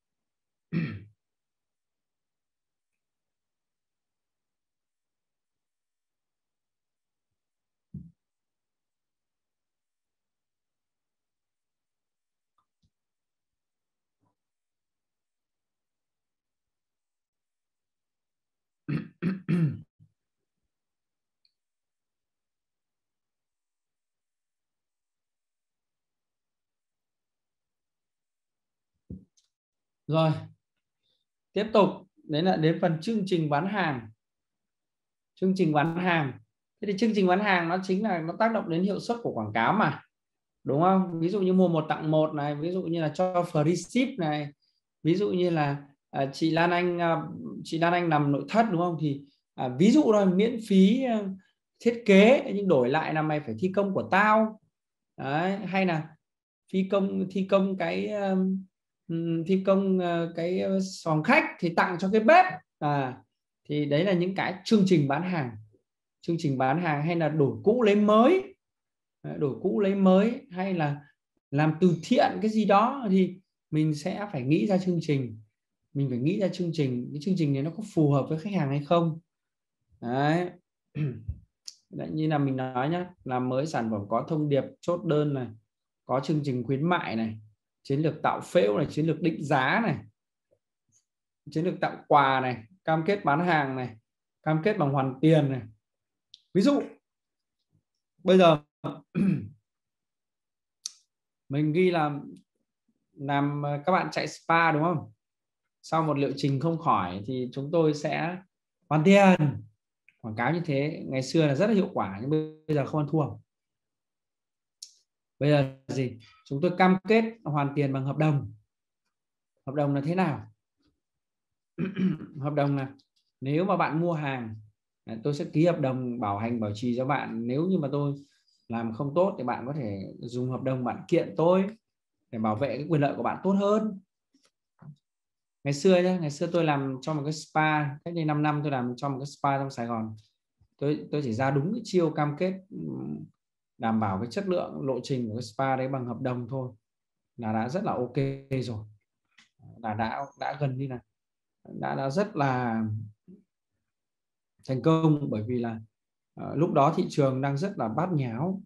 Rồi, tiếp tục đấy là đến phần chương trình bán hàng. Chương trình bán hàng, thế thì chương trình bán hàng nó chính là nó tác động đến hiệu suất của quảng cáo mà, đúng không? Ví dụ như mua 1 tặng 1 này, ví dụ như là cho free ship này, ví dụ như là chị Lan Anh làm nội thất, đúng không? Thì ví dụ thôi, miễn phí thiết kế nhưng đổi lại là mày phải thi công của tao. Đấy, hay là thi công cái phòng khách thì tặng cho cái bếp. Thì đấy là những cái chương trình bán hàng. Chương trình bán hàng, hay là đổi cũ lấy mới, hay là làm từ thiện cái gì đó, thì mình sẽ phải nghĩ ra chương trình. Cái chương trình này nó có phù hợp với khách hàng hay không. Đấy. Đấy, như là mình nói nhá, làm mới sản phẩm có thông điệp chốt đơn này, có chương trình khuyến mại này, chiến lược tạo phễu này, chiến lược định giá này, chiến lược tặng quà này, cam kết bán hàng này, cam kết bằng hoàn tiền này. Ví dụ bây giờ mình ghi là làm các bạn chạy spa, đúng không? Sau một liệu trình không khỏi thì chúng tôi sẽ hoàn tiền. Quảng cáo như thế ngày xưa là rất là hiệu quả, nhưng bây giờ không ăn thua. Bây giờ gì? Chúng tôi cam kết hoàn tiền bằng hợp đồng. Hợp đồng là thế nào? Hợp đồng là nếu mà bạn mua hàng, tôi sẽ ký hợp đồng bảo hành bảo trì cho bạn. Nếu như mà tôi làm không tốt thì bạn có thể dùng hợp đồng bạn kiện tôi để bảo vệ cái quyền lợi của bạn tốt hơn. Ngày xưa tôi làm cho một cái spa, cách đây 5 năm tôi làm cho một cái spa trong Sài Gòn. Tôi chỉ ra đúng cái chiêu cam kết đảm bảo cái chất lượng lộ trình của cái spa đấy bằng hợp đồng thôi là đã rất là ok rồi. Đã gần như là đã rất là thành công, bởi vì là lúc đó thị trường đang rất là bát nháo.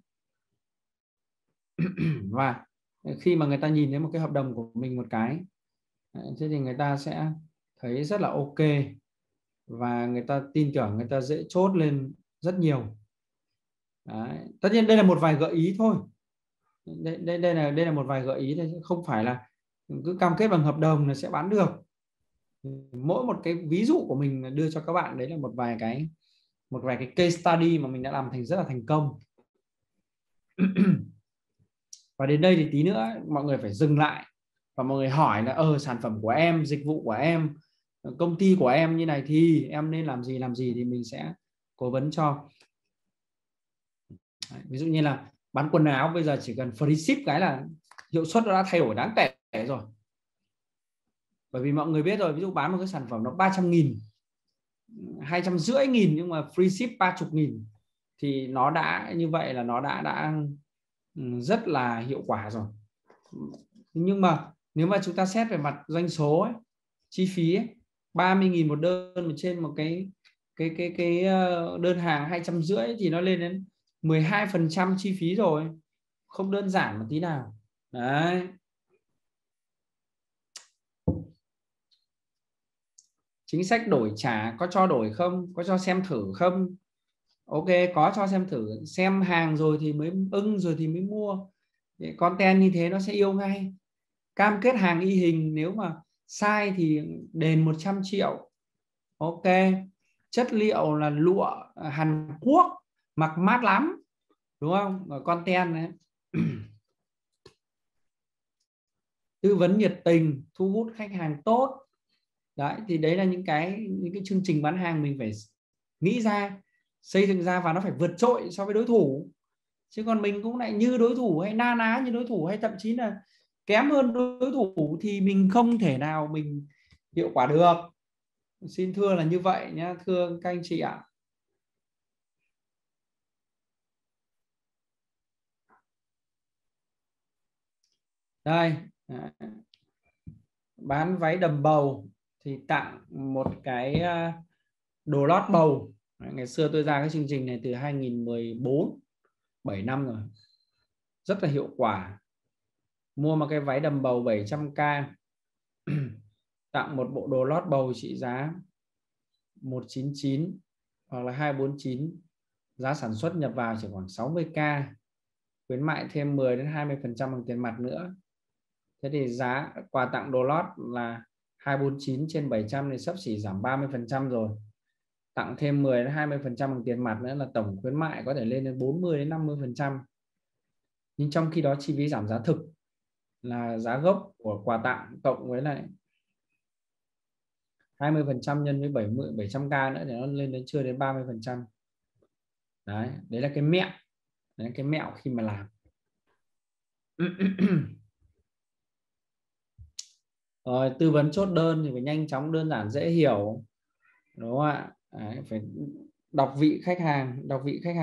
Và khi mà người ta nhìn thấy một cái hợp đồng của mình một cái, thế thì người ta sẽ thấy rất là ok, và người ta tin tưởng, người ta dễ chốt lên rất nhiều. Đấy. Tất nhiên đây là một vài gợi ý thôi. Đây là một vài gợi ý thôi, không phải là cứ cam kết bằng hợp đồng là sẽ bán được. Mỗi một cái ví dụ của mình đưa cho các bạn đấy là một vài cái case study mà mình đã làm rất là thành công. Và đến đây thì tí nữa mọi người phải dừng lại và mọi người hỏi là sản phẩm của em, dịch vụ của em, công ty của em như này thì em nên làm gì thì mình sẽ cố vấn cho. Ví dụ như là bán quần áo, bây giờ chỉ cần free ship cái là hiệu suất nó đã thay đổi đáng kể rồi. Bởi vì mọi người biết rồi, ví dụ bán một cái sản phẩm nó 300.000, 250.000 nhưng mà free ship 30.000 thì nó đã như vậy là nó đã rất là hiệu quả rồi. Nhưng mà nếu mà chúng ta xét về mặt doanh số ấy, chi phí ấy, 30.000 một đơn trên một cái cái đơn hàng 250 thì nó lên đến 12% chi phí rồi, không đơn giản một tí nào. Đấy. Chính sách đổi trả có cho đổi không, có cho xem thử không? Ok, có cho xem thử, xem hàng rồi thì mới ưng rồi thì mới mua. Content như thế nó sẽ yêu ngay. Cam kết hàng y hình, nếu mà sai thì đền 100 triệu. Ok. Chất liệu là lụa Hàn Quốc, mặc mát lắm, đúng không? Ở content đấy. Tư vấn nhiệt tình, thu hút khách hàng tốt. Đấy, thì đấy là những cái chương trình bán hàng mình phải nghĩ ra, xây dựng ra, và nó phải vượt trội so với đối thủ. Chứ còn mình cũng lại như đối thủ, hay na ná như đối thủ, hay thậm chí là kém hơn đối thủ, thì mình không thể nào mình hiệu quả được. Xin thưa là như vậy nhé, thưa các anh chị ạ. Đây, bán váy đầm bầu thì tặng một cái đồ lót bầu. Ngày xưa tôi ra cái chương trình này từ 2014, 7 năm rồi, rất là hiệu quả. Mua một cái váy đầm bầu 700k tặng một bộ đồ lót bầu trị giá 199 hoặc là 249, giá sản xuất nhập vào chỉ khoảng 60k, khuyến mại thêm 10 đến 20% bằng tiền mặt nữa. Thế thì giá quà tặng đồ lót là 249 trên 700 thì xấp xỉ giảm 30% rồi. Tặng thêm 10 đến 20% bằng tiền mặt nữa là tổng khuyến mại có thể lên đến 40 đến 50%. Nhưng trong khi đó chi phí giảm giá thực là giá gốc của quà tặng cộng với lại 20% nhân với 700k nữa thì nó lên đến chưa đến 30%. Đấy là cái mẹo. Đấy là cái mẹo khi mà làm. Rồi, tư vấn chốt đơn thì phải nhanh chóng, đơn giản, dễ hiểu, đúng không ạ? Đấy, phải đọc vị khách hàng. Đọc vị khách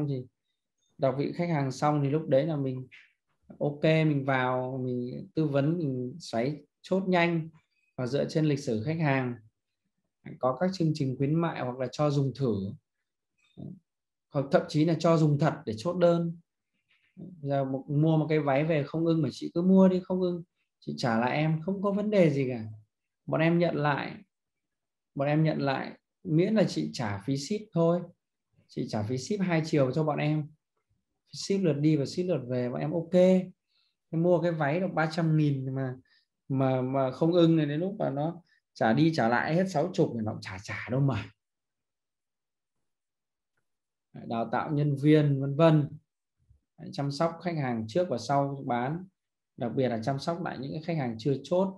hàng xong thì lúc đấy là mình ok, mình vào mình tư vấn, mình xoáy chốt nhanh, và dựa trên lịch sử khách hàng có các chương trình khuyến mại hoặc là cho dùng thử, hoặc thậm chí là cho dùng thật để chốt đơn. Giờ mua một cái váy về không ưng mà chị cứ mua đi, không ưng chị trả lại em, không có vấn đề gì cả. Bọn em nhận lại miễn là chị trả phí ship thôi. Chị trả phí ship 2 chiều cho bọn em, ship lượt đi và ship lượt về, bọn em ok. Em mua cái váy được 300.000 mà không ưng này, đến lúc mà nó trả đi trả lại hết 60 thì nó trả đâu mà. Đào tạo nhân viên vân vân, chăm sóc khách hàng trước và sau bán, đặc biệt là chăm sóc lại những cái khách hàng chưa chốt.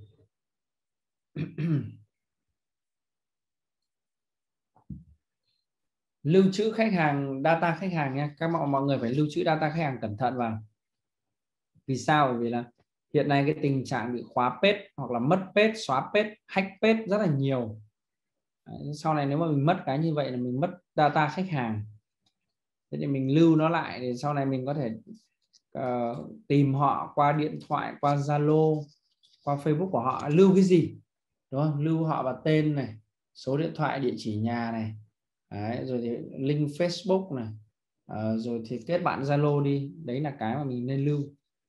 Lưu trữ khách hàng, data khách hàng nha các mọi người, phải lưu trữ data khách hàng cẩn thận vào. Vì sao? Bởi vì là hiện nay cái tình trạng bị khóa page hoặc là mất page, xóa page, hack page rất là nhiều. Sau này nếu mà mình mất cái như vậy là mình mất data khách hàng. Thế thì mình lưu nó lại thì sau này mình có thể tìm họ qua điện thoại, qua Zalo, qua Facebook của họ. Lưu cái gì? Đúng không? Lưu họ và tên này, số điện thoại, địa chỉ nhà này. Đấy, rồi thì link Facebook này, rồi thì kết bạn Zalo đi. Đấy là cái mà mình nên lưu.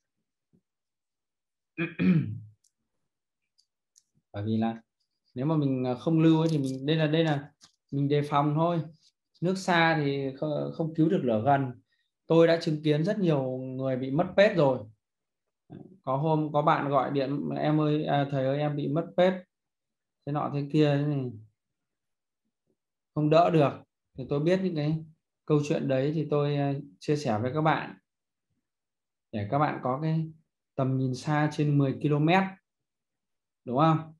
Bởi vì là nếu mà mình không lưu ấy, thì mình đây là mình đề phòng thôi. Nước xa thì không cứu được lửa gần. Tôi đã chứng kiến rất nhiều người bị mất page rồi. Có hôm có bạn gọi điện, em ơi, thầy ơi em bị mất page, thế nọ thế kia, thế này không đỡ được. Thì tôi biết những cái câu chuyện đấy thì tôi chia sẻ với các bạn để các bạn có cái tầm nhìn xa trên 10 km, đúng không?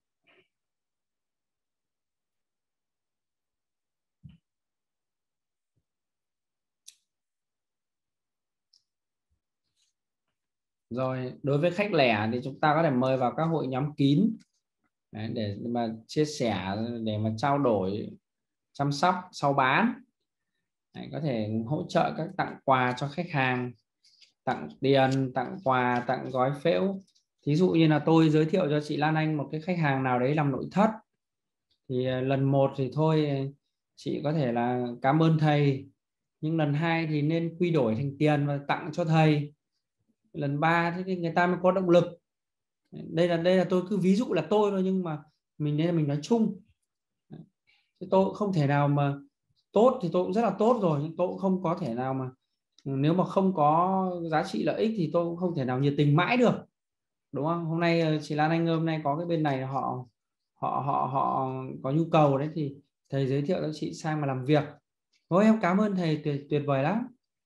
Rồi, đối với khách lẻ thì chúng ta có thể mời vào các hội nhóm kín để mà chia sẻ, để mà trao đổi, chăm sóc sau bán. Có thể hỗ trợ các tặng quà cho khách hàng, tặng tiền, tặng quà, tặng gói phễu. Thí dụ như là tôi giới thiệu cho chị Lan Anh một cái khách hàng nào đấy làm nội thất, thì lần 1 thì thôi chị có thể là cảm ơn thầy, nhưng lần 2 thì nên quy đổi thành tiền và tặng cho thầy. Lần 3 thì người ta mới có động lực. Đây là tôi cứ ví dụ là tôi thôi, nhưng mà mình nói chung. Tôi cũng không thể nào mà tốt thì tôi cũng rất là tốt rồi, nhưng tôi cũng không có thể nào mà, nếu mà không có giá trị lợi ích thì tôi cũng không thể nào nhiệt tình mãi được, đúng không? Hôm nay chị Lan Anh hôm nay có cái bên này họ có nhu cầu đấy, thì thầy giới thiệu cho chị sang mà làm việc. Ôi em cảm ơn thầy, tuyệt vời lắm.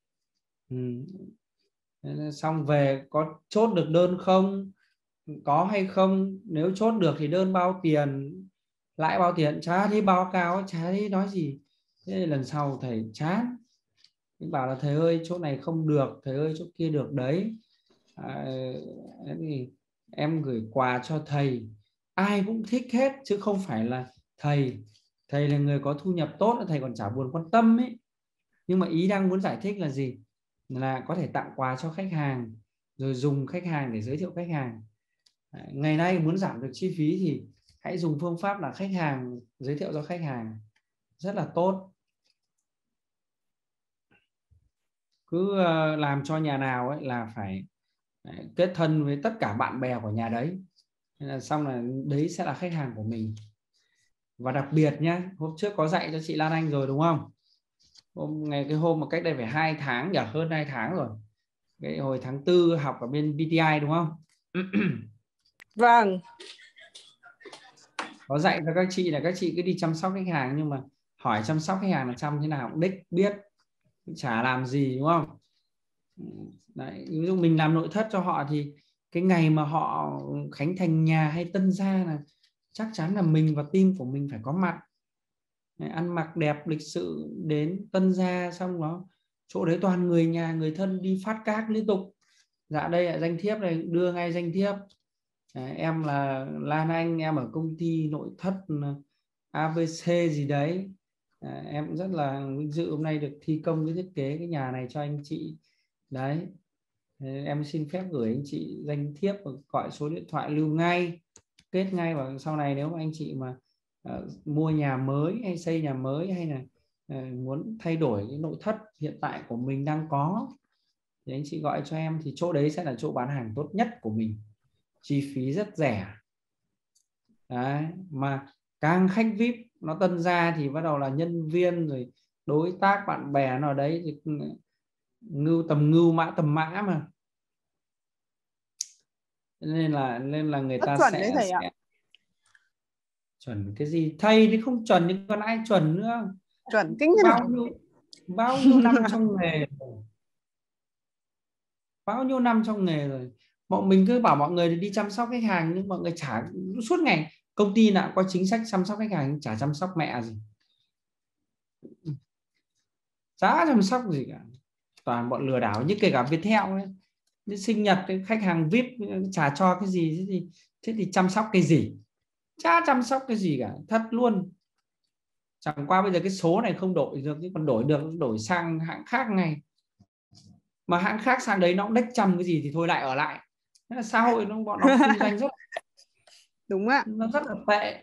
Xong về có chốt được đơn không, có hay không, nếu chốt được thì đơn bao tiền, lãi bao tiền, chả thấy báo cáo, chả thấy nói gì. Thế lần sau thầy chán, bảo là thầy ơi chỗ này không được, thầy ơi chỗ kia được đấy. Thì em gửi quà cho thầy, ai cũng thích hết chứ không phải là thầy là người có thu nhập tốt, thầy còn chả buồn quan tâm ấy. Nhưng mà ý đang muốn giải thích là gì, là có thể tặng quà cho khách hàng, rồi dùng khách hàng để giới thiệu khách hàng. Ngày nay muốn giảm được chi phí thì hãy dùng phương pháp là khách hàng giới thiệu cho khách hàng, rất là tốt. Cứ làm cho nhà nào ấy là phải kết thân với tất cả bạn bè của nhà đấy, xong là đấy sẽ là khách hàng của mình. Và đặc biệt nhá, hôm trước có dạy cho chị Lan Anh rồi đúng không? Cái hôm mà cách đây phải 2 tháng nhỉ, hơn 2 tháng rồi, cái hồi tháng 4 học ở bên BTI đúng không? Vâng. Có dạy cho các chị là các chị cứ đi chăm sóc khách hàng, nhưng mà hỏi chăm sóc khách hàng là chăm thế nào cũng đích biết, chả làm gì đúng không? Đấy, ví dụ mình làm nội thất cho họ thì cái ngày mà họ khánh thành nhà hay tân gia là chắc chắn là mình và team của mình phải có mặt. Đấy, ăn mặc đẹp lịch sự đến tân gia, xong đó chỗ đấy toàn người nhà người thân đi phát cát liên tục. Dạ đây là danh thiếp này, đưa ngay danh thiếp. Đấy, em là Lan Anh, em ở công ty nội thất ABC gì đấy. Em rất là vinh dự hôm nay được thi công cái thiết kế cái nhà này cho anh chị. Đấy, em xin phép gửi anh chị danh thiếp và gọi số điện thoại lưu ngay, kết ngay. Và sau này nếu mà anh chị mà mua nhà mới hay xây nhà mới, hay là muốn thay đổi cái nội thất hiện tại của mình đang có, thì anh chị gọi cho em, thì chỗ đấy sẽ là chỗ bán hàng tốt nhất của mình, chi phí rất rẻ. Đấy, mà càng khách VIP nó tân ra thì bắt đầu là nhân viên rồi đối tác bạn bè nào đấy thì ngưu mã tầm mã mà, nên là người Rất ta chuẩn đấy thầy ạ. Chuẩn cái gì, thầy thì không chuẩn nhưng còn ai chuẩn nữa. Chuẩn kinh bao nhiêu năm trong nghề rồi. Bao nhiêu năm trong nghề rồi, bọn mình cứ bảo mọi người đi chăm sóc khách hàng, nhưng mọi người chả, suốt ngày công ty nào có chính sách chăm sóc khách hàng, chả chăm sóc mẹ gì, chả chăm sóc gì cả, toàn bọn lừa đảo. Như kể cả Viettel ấy, như sinh nhật cái khách hàng VIP chả cho cái gì, thế thì chăm sóc cái gì, chả chăm sóc cái gì cả, thật luôn. Chẳng qua bây giờ cái số này không đổi được, nhưng còn đổi được đổi sang hãng khác ngay, mà hãng khác sang đấy nó cũng đếch chăm cái gì thì thôi lại ở lại. Thế là xã hội bọn nó kinh doanh rất đúng ạ, nó rất là tệ,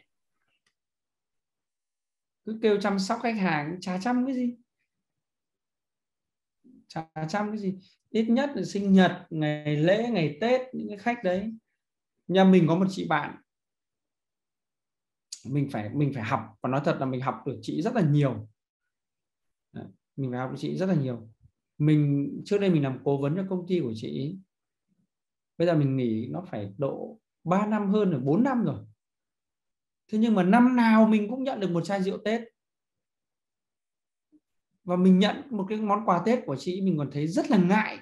cứ kêu chăm sóc khách hàng chả chăm cái gì, chả chăm cái gì. Ít nhất là sinh nhật, ngày lễ, ngày Tết, những cái khách đấy. Nhà mình có một chị bạn, mình phải học, và nói thật là mình học được chị rất là nhiều. Mình phải học được chị rất là nhiều. Mình trước đây mình làm cố vấn cho công ty của chị, bây giờ mình nghỉ nó phải độ 3 năm hơn rồi, 4 năm rồi. Thế nhưng mà năm nào mình cũng nhận được một chai rượu Tết, và mình nhận một cái món quà Tết của chị, mình còn thấy rất là ngại.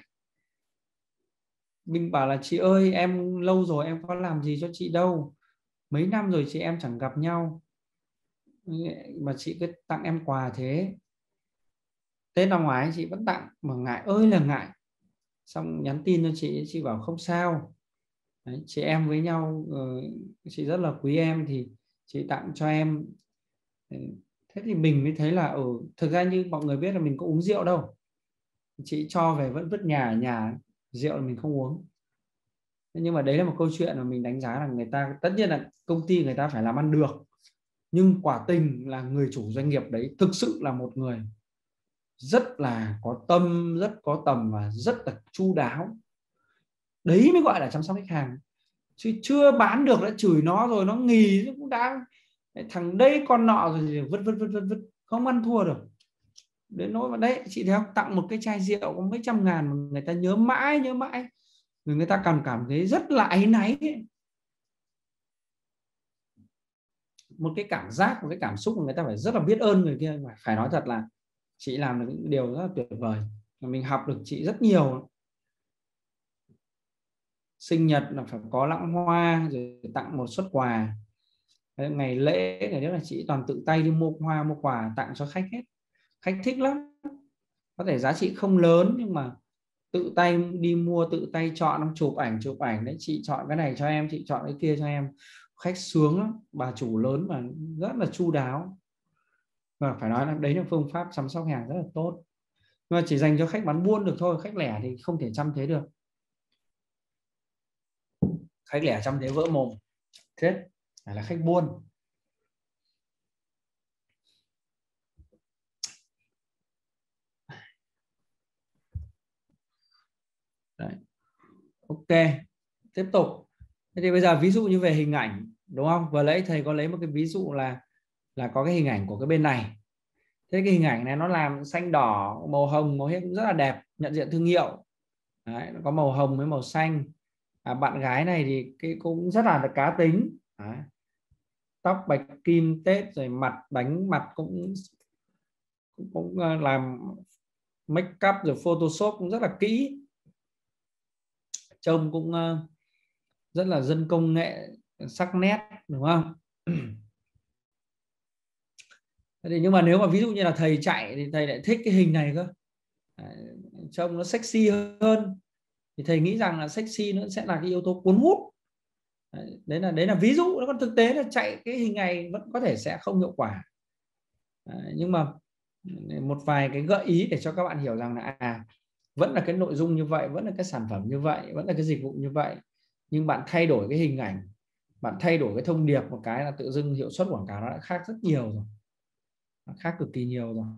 Mình bảo là chị ơi, em lâu rồi em có làm gì cho chị đâu, mấy năm rồi chị em chẳng gặp nhau mà chị cứ tặng em quà thế. Tết năm ngoái chị vẫn tặng mà ngại ơi là ngại. Xong nhắn tin cho chị bảo không sao. Đấy, chị em với nhau, chị rất là quý em thì chị tặng cho em. Thế thì mình mới thấy là thực ra như mọi người biết là mình có uống rượu đâu, chị cho về vẫn vứt ở nhà, rượu là mình không uống. Nhưng mà đấy là một câu chuyện mà mình đánh giá là người ta, tất nhiên là công ty người ta phải làm ăn được, Nhưng quả tình là người chủ doanh nghiệp đấy thực sự là một người rất là có tâm, rất có tầm và rất là chu đáo. Đấy mới gọi là chăm sóc khách hàng. Chứ chưa bán được đã chửi nó rồi nó nghỉ cũng đã thằng đây con nọ rồi vứt không ăn thua được. Đến nỗi mà đấy chị thấy không, tặng một cái chai rượu có mấy trăm ngàn mà người ta nhớ mãi người ta cảm thấy rất là áy náy ấy. Một cái cảm giác, một cái cảm xúc mà người ta phải rất là biết ơn người kia. Phải nói thật là chị làm được những điều rất là tuyệt vời, mình học được chị rất nhiều. Sinh nhật là phải có lẵng hoa rồi tặng một suất quà. Đấy, ngày lễ này là chị toàn tự tay đi mua hoa mua quà tặng cho khách hết. Khách thích lắm. Có thể giá trị không lớn nhưng mà tự tay đi mua, tự tay chọn, chụp ảnh đấy, chị chọn cái này cho em, chị chọn cái kia cho em. Khách sướng lắm, bà chủ lớn mà rất là chu đáo. Và phải nói là đấy là phương pháp chăm sóc hàng rất là tốt. Nhưng mà chỉ dành cho khách bán buôn được thôi, khách lẻ thì không thể chăm thế được. Khách lẻ chăm thế vỡ mồm chết, phải là khách buôn. Đấy. Ok, tiếp tục. Thế thì bây giờ ví dụ như về hình ảnh, đúng không? Vừa nãy thầy có lấy một cái ví dụ là có cái hình ảnh của cái bên này. Thế cái hình ảnh này nó làm xanh đỏ, màu hồng, màu hết cũng rất là đẹp, nhận diện thương hiệu. Đấy, nó có màu hồng với màu xanh. Bạn gái này thì cái cũng rất là cá tính. Đấy. Tóc bạch kim tết rồi đánh mặt cũng làm make up rồi photoshop cũng rất là kỹ. Trông cũng rất là dân công nghệ, sắc nét, đúng không? Nhưng mà nếu mà ví dụ như là thầy chạy thì thầy lại thích cái hình này cơ. Trông nó sexy hơn. Thì thầy nghĩ rằng là sexy nó sẽ là cái yếu tố cuốn hút. Đấy là ví dụ. Nó còn thực tế là chạy cái hình này vẫn có thể sẽ không hiệu quả. Nhưng mà một vài cái gợi ý để cho các bạn hiểu rằng là vẫn là cái nội dung như vậy, vẫn là cái sản phẩm như vậy, vẫn là cái dịch vụ như vậy, nhưng bạn thay đổi cái hình ảnh, bạn thay đổi cái thông điệp một cái là tự dưng hiệu suất quảng cáo nó đã khác rất nhiều rồi, nó khác cực kỳ nhiều rồi.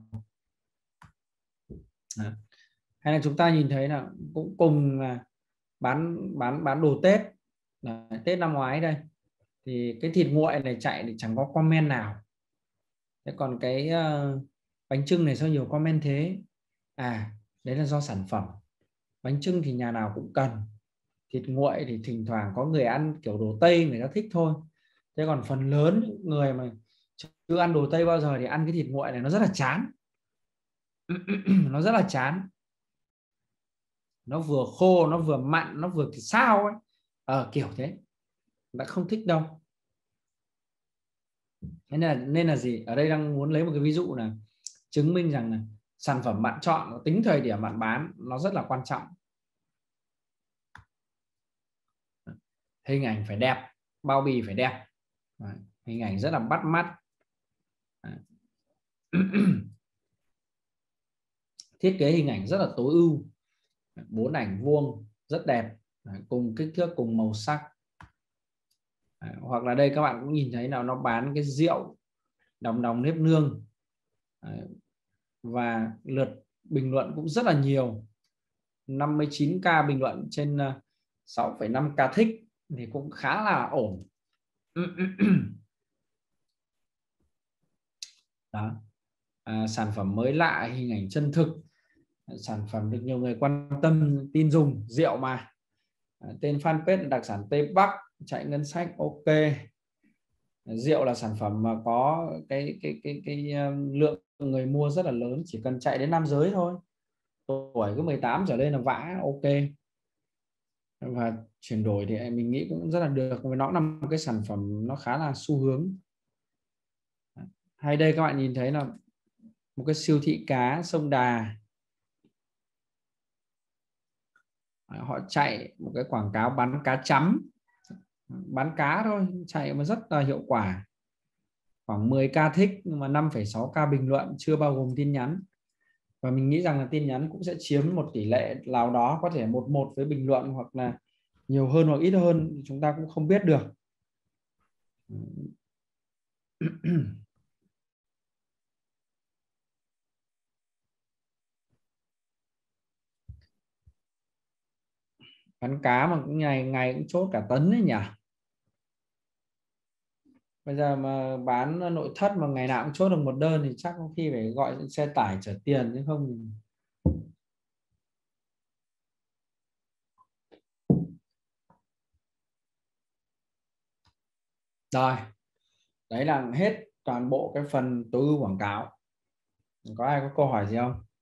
Hay là chúng ta nhìn thấy là cũng cùng là bán đồ Tết. Tết năm ngoái đây thì cái thịt nguội này chạy thì chẳng có comment nào. Thế còn cái bánh chưng này sao nhiều comment thế? Đấy là do sản phẩm. Bánh chưng thì nhà nào cũng cần. Thịt nguội thì thỉnh thoảng có người ăn kiểu đồ Tây người ta thích thôi. Thế còn phần lớn những người mà chưa ăn đồ Tây bao giờ thì ăn cái thịt nguội này nó rất là chán. Nó rất là chán. Nó vừa khô, nó vừa mặn, nó vừa sao ấy. Kiểu thế. Đã không thích đâu. Nên là gì? Ở đây đang muốn lấy một cái ví dụ là chứng minh rằng là sản phẩm bạn chọn, tính thời điểm bạn bán nó rất là quan trọng. Hình ảnh phải đẹp, bao bì phải đẹp. Hình ảnh rất là bắt mắt. Thiết kế hình ảnh rất là tối ưu. 4 ảnh vuông rất đẹp, cùng kích thước, cùng màu sắc. Hoặc là đây các bạn cũng nhìn thấy là nó bán cái rượu đồng nếp nương. Và lượt bình luận cũng rất là nhiều, 59k bình luận trên 6,5k thích thì cũng khá là ổn. Đó. Sản phẩm mới lạ, hình ảnh chân thực, sản phẩm được nhiều người quan tâm tin dùng, rượu mà. Tên fanpage đặc sản Tây Bắc, chạy ngân sách ok. Rượu là sản phẩm mà có cái lượng người mua rất là lớn, chỉ cần chạy đến nam giới thôi, tuổi cứ 18 trở lên là vã ok. Và chuyển đổi thì mình nghĩ cũng rất là được, vì nó là một cái sản phẩm nó khá là xu hướng. Hay đây các bạn nhìn thấy là một cái siêu thị cá Sông Đà, họ chạy một cái quảng cáo bán cá chấm, bán cá thôi, chạy mà rất là hiệu quả. Khoảng 10k thích nhưng mà 5,6k bình luận, chưa bao gồm tin nhắn. Và mình nghĩ rằng là tin nhắn cũng sẽ chiếm một tỷ lệ nào đó, có thể 1-1 với bình luận, hoặc là nhiều hơn hoặc ít hơn, chúng ta cũng không biết được. Bán cá mà cũng ngày cũng chốt cả tấn đấy nhỉ. Bây giờ mà bán nội thất mà ngày nào cũng chốt được một đơn thì chắc có khi phải gọi xe tải chở tiền, chứ không thì... Rồi, đấy là hết toàn bộ cái phần tối ưu quảng cáo. Có ai có câu hỏi gì không?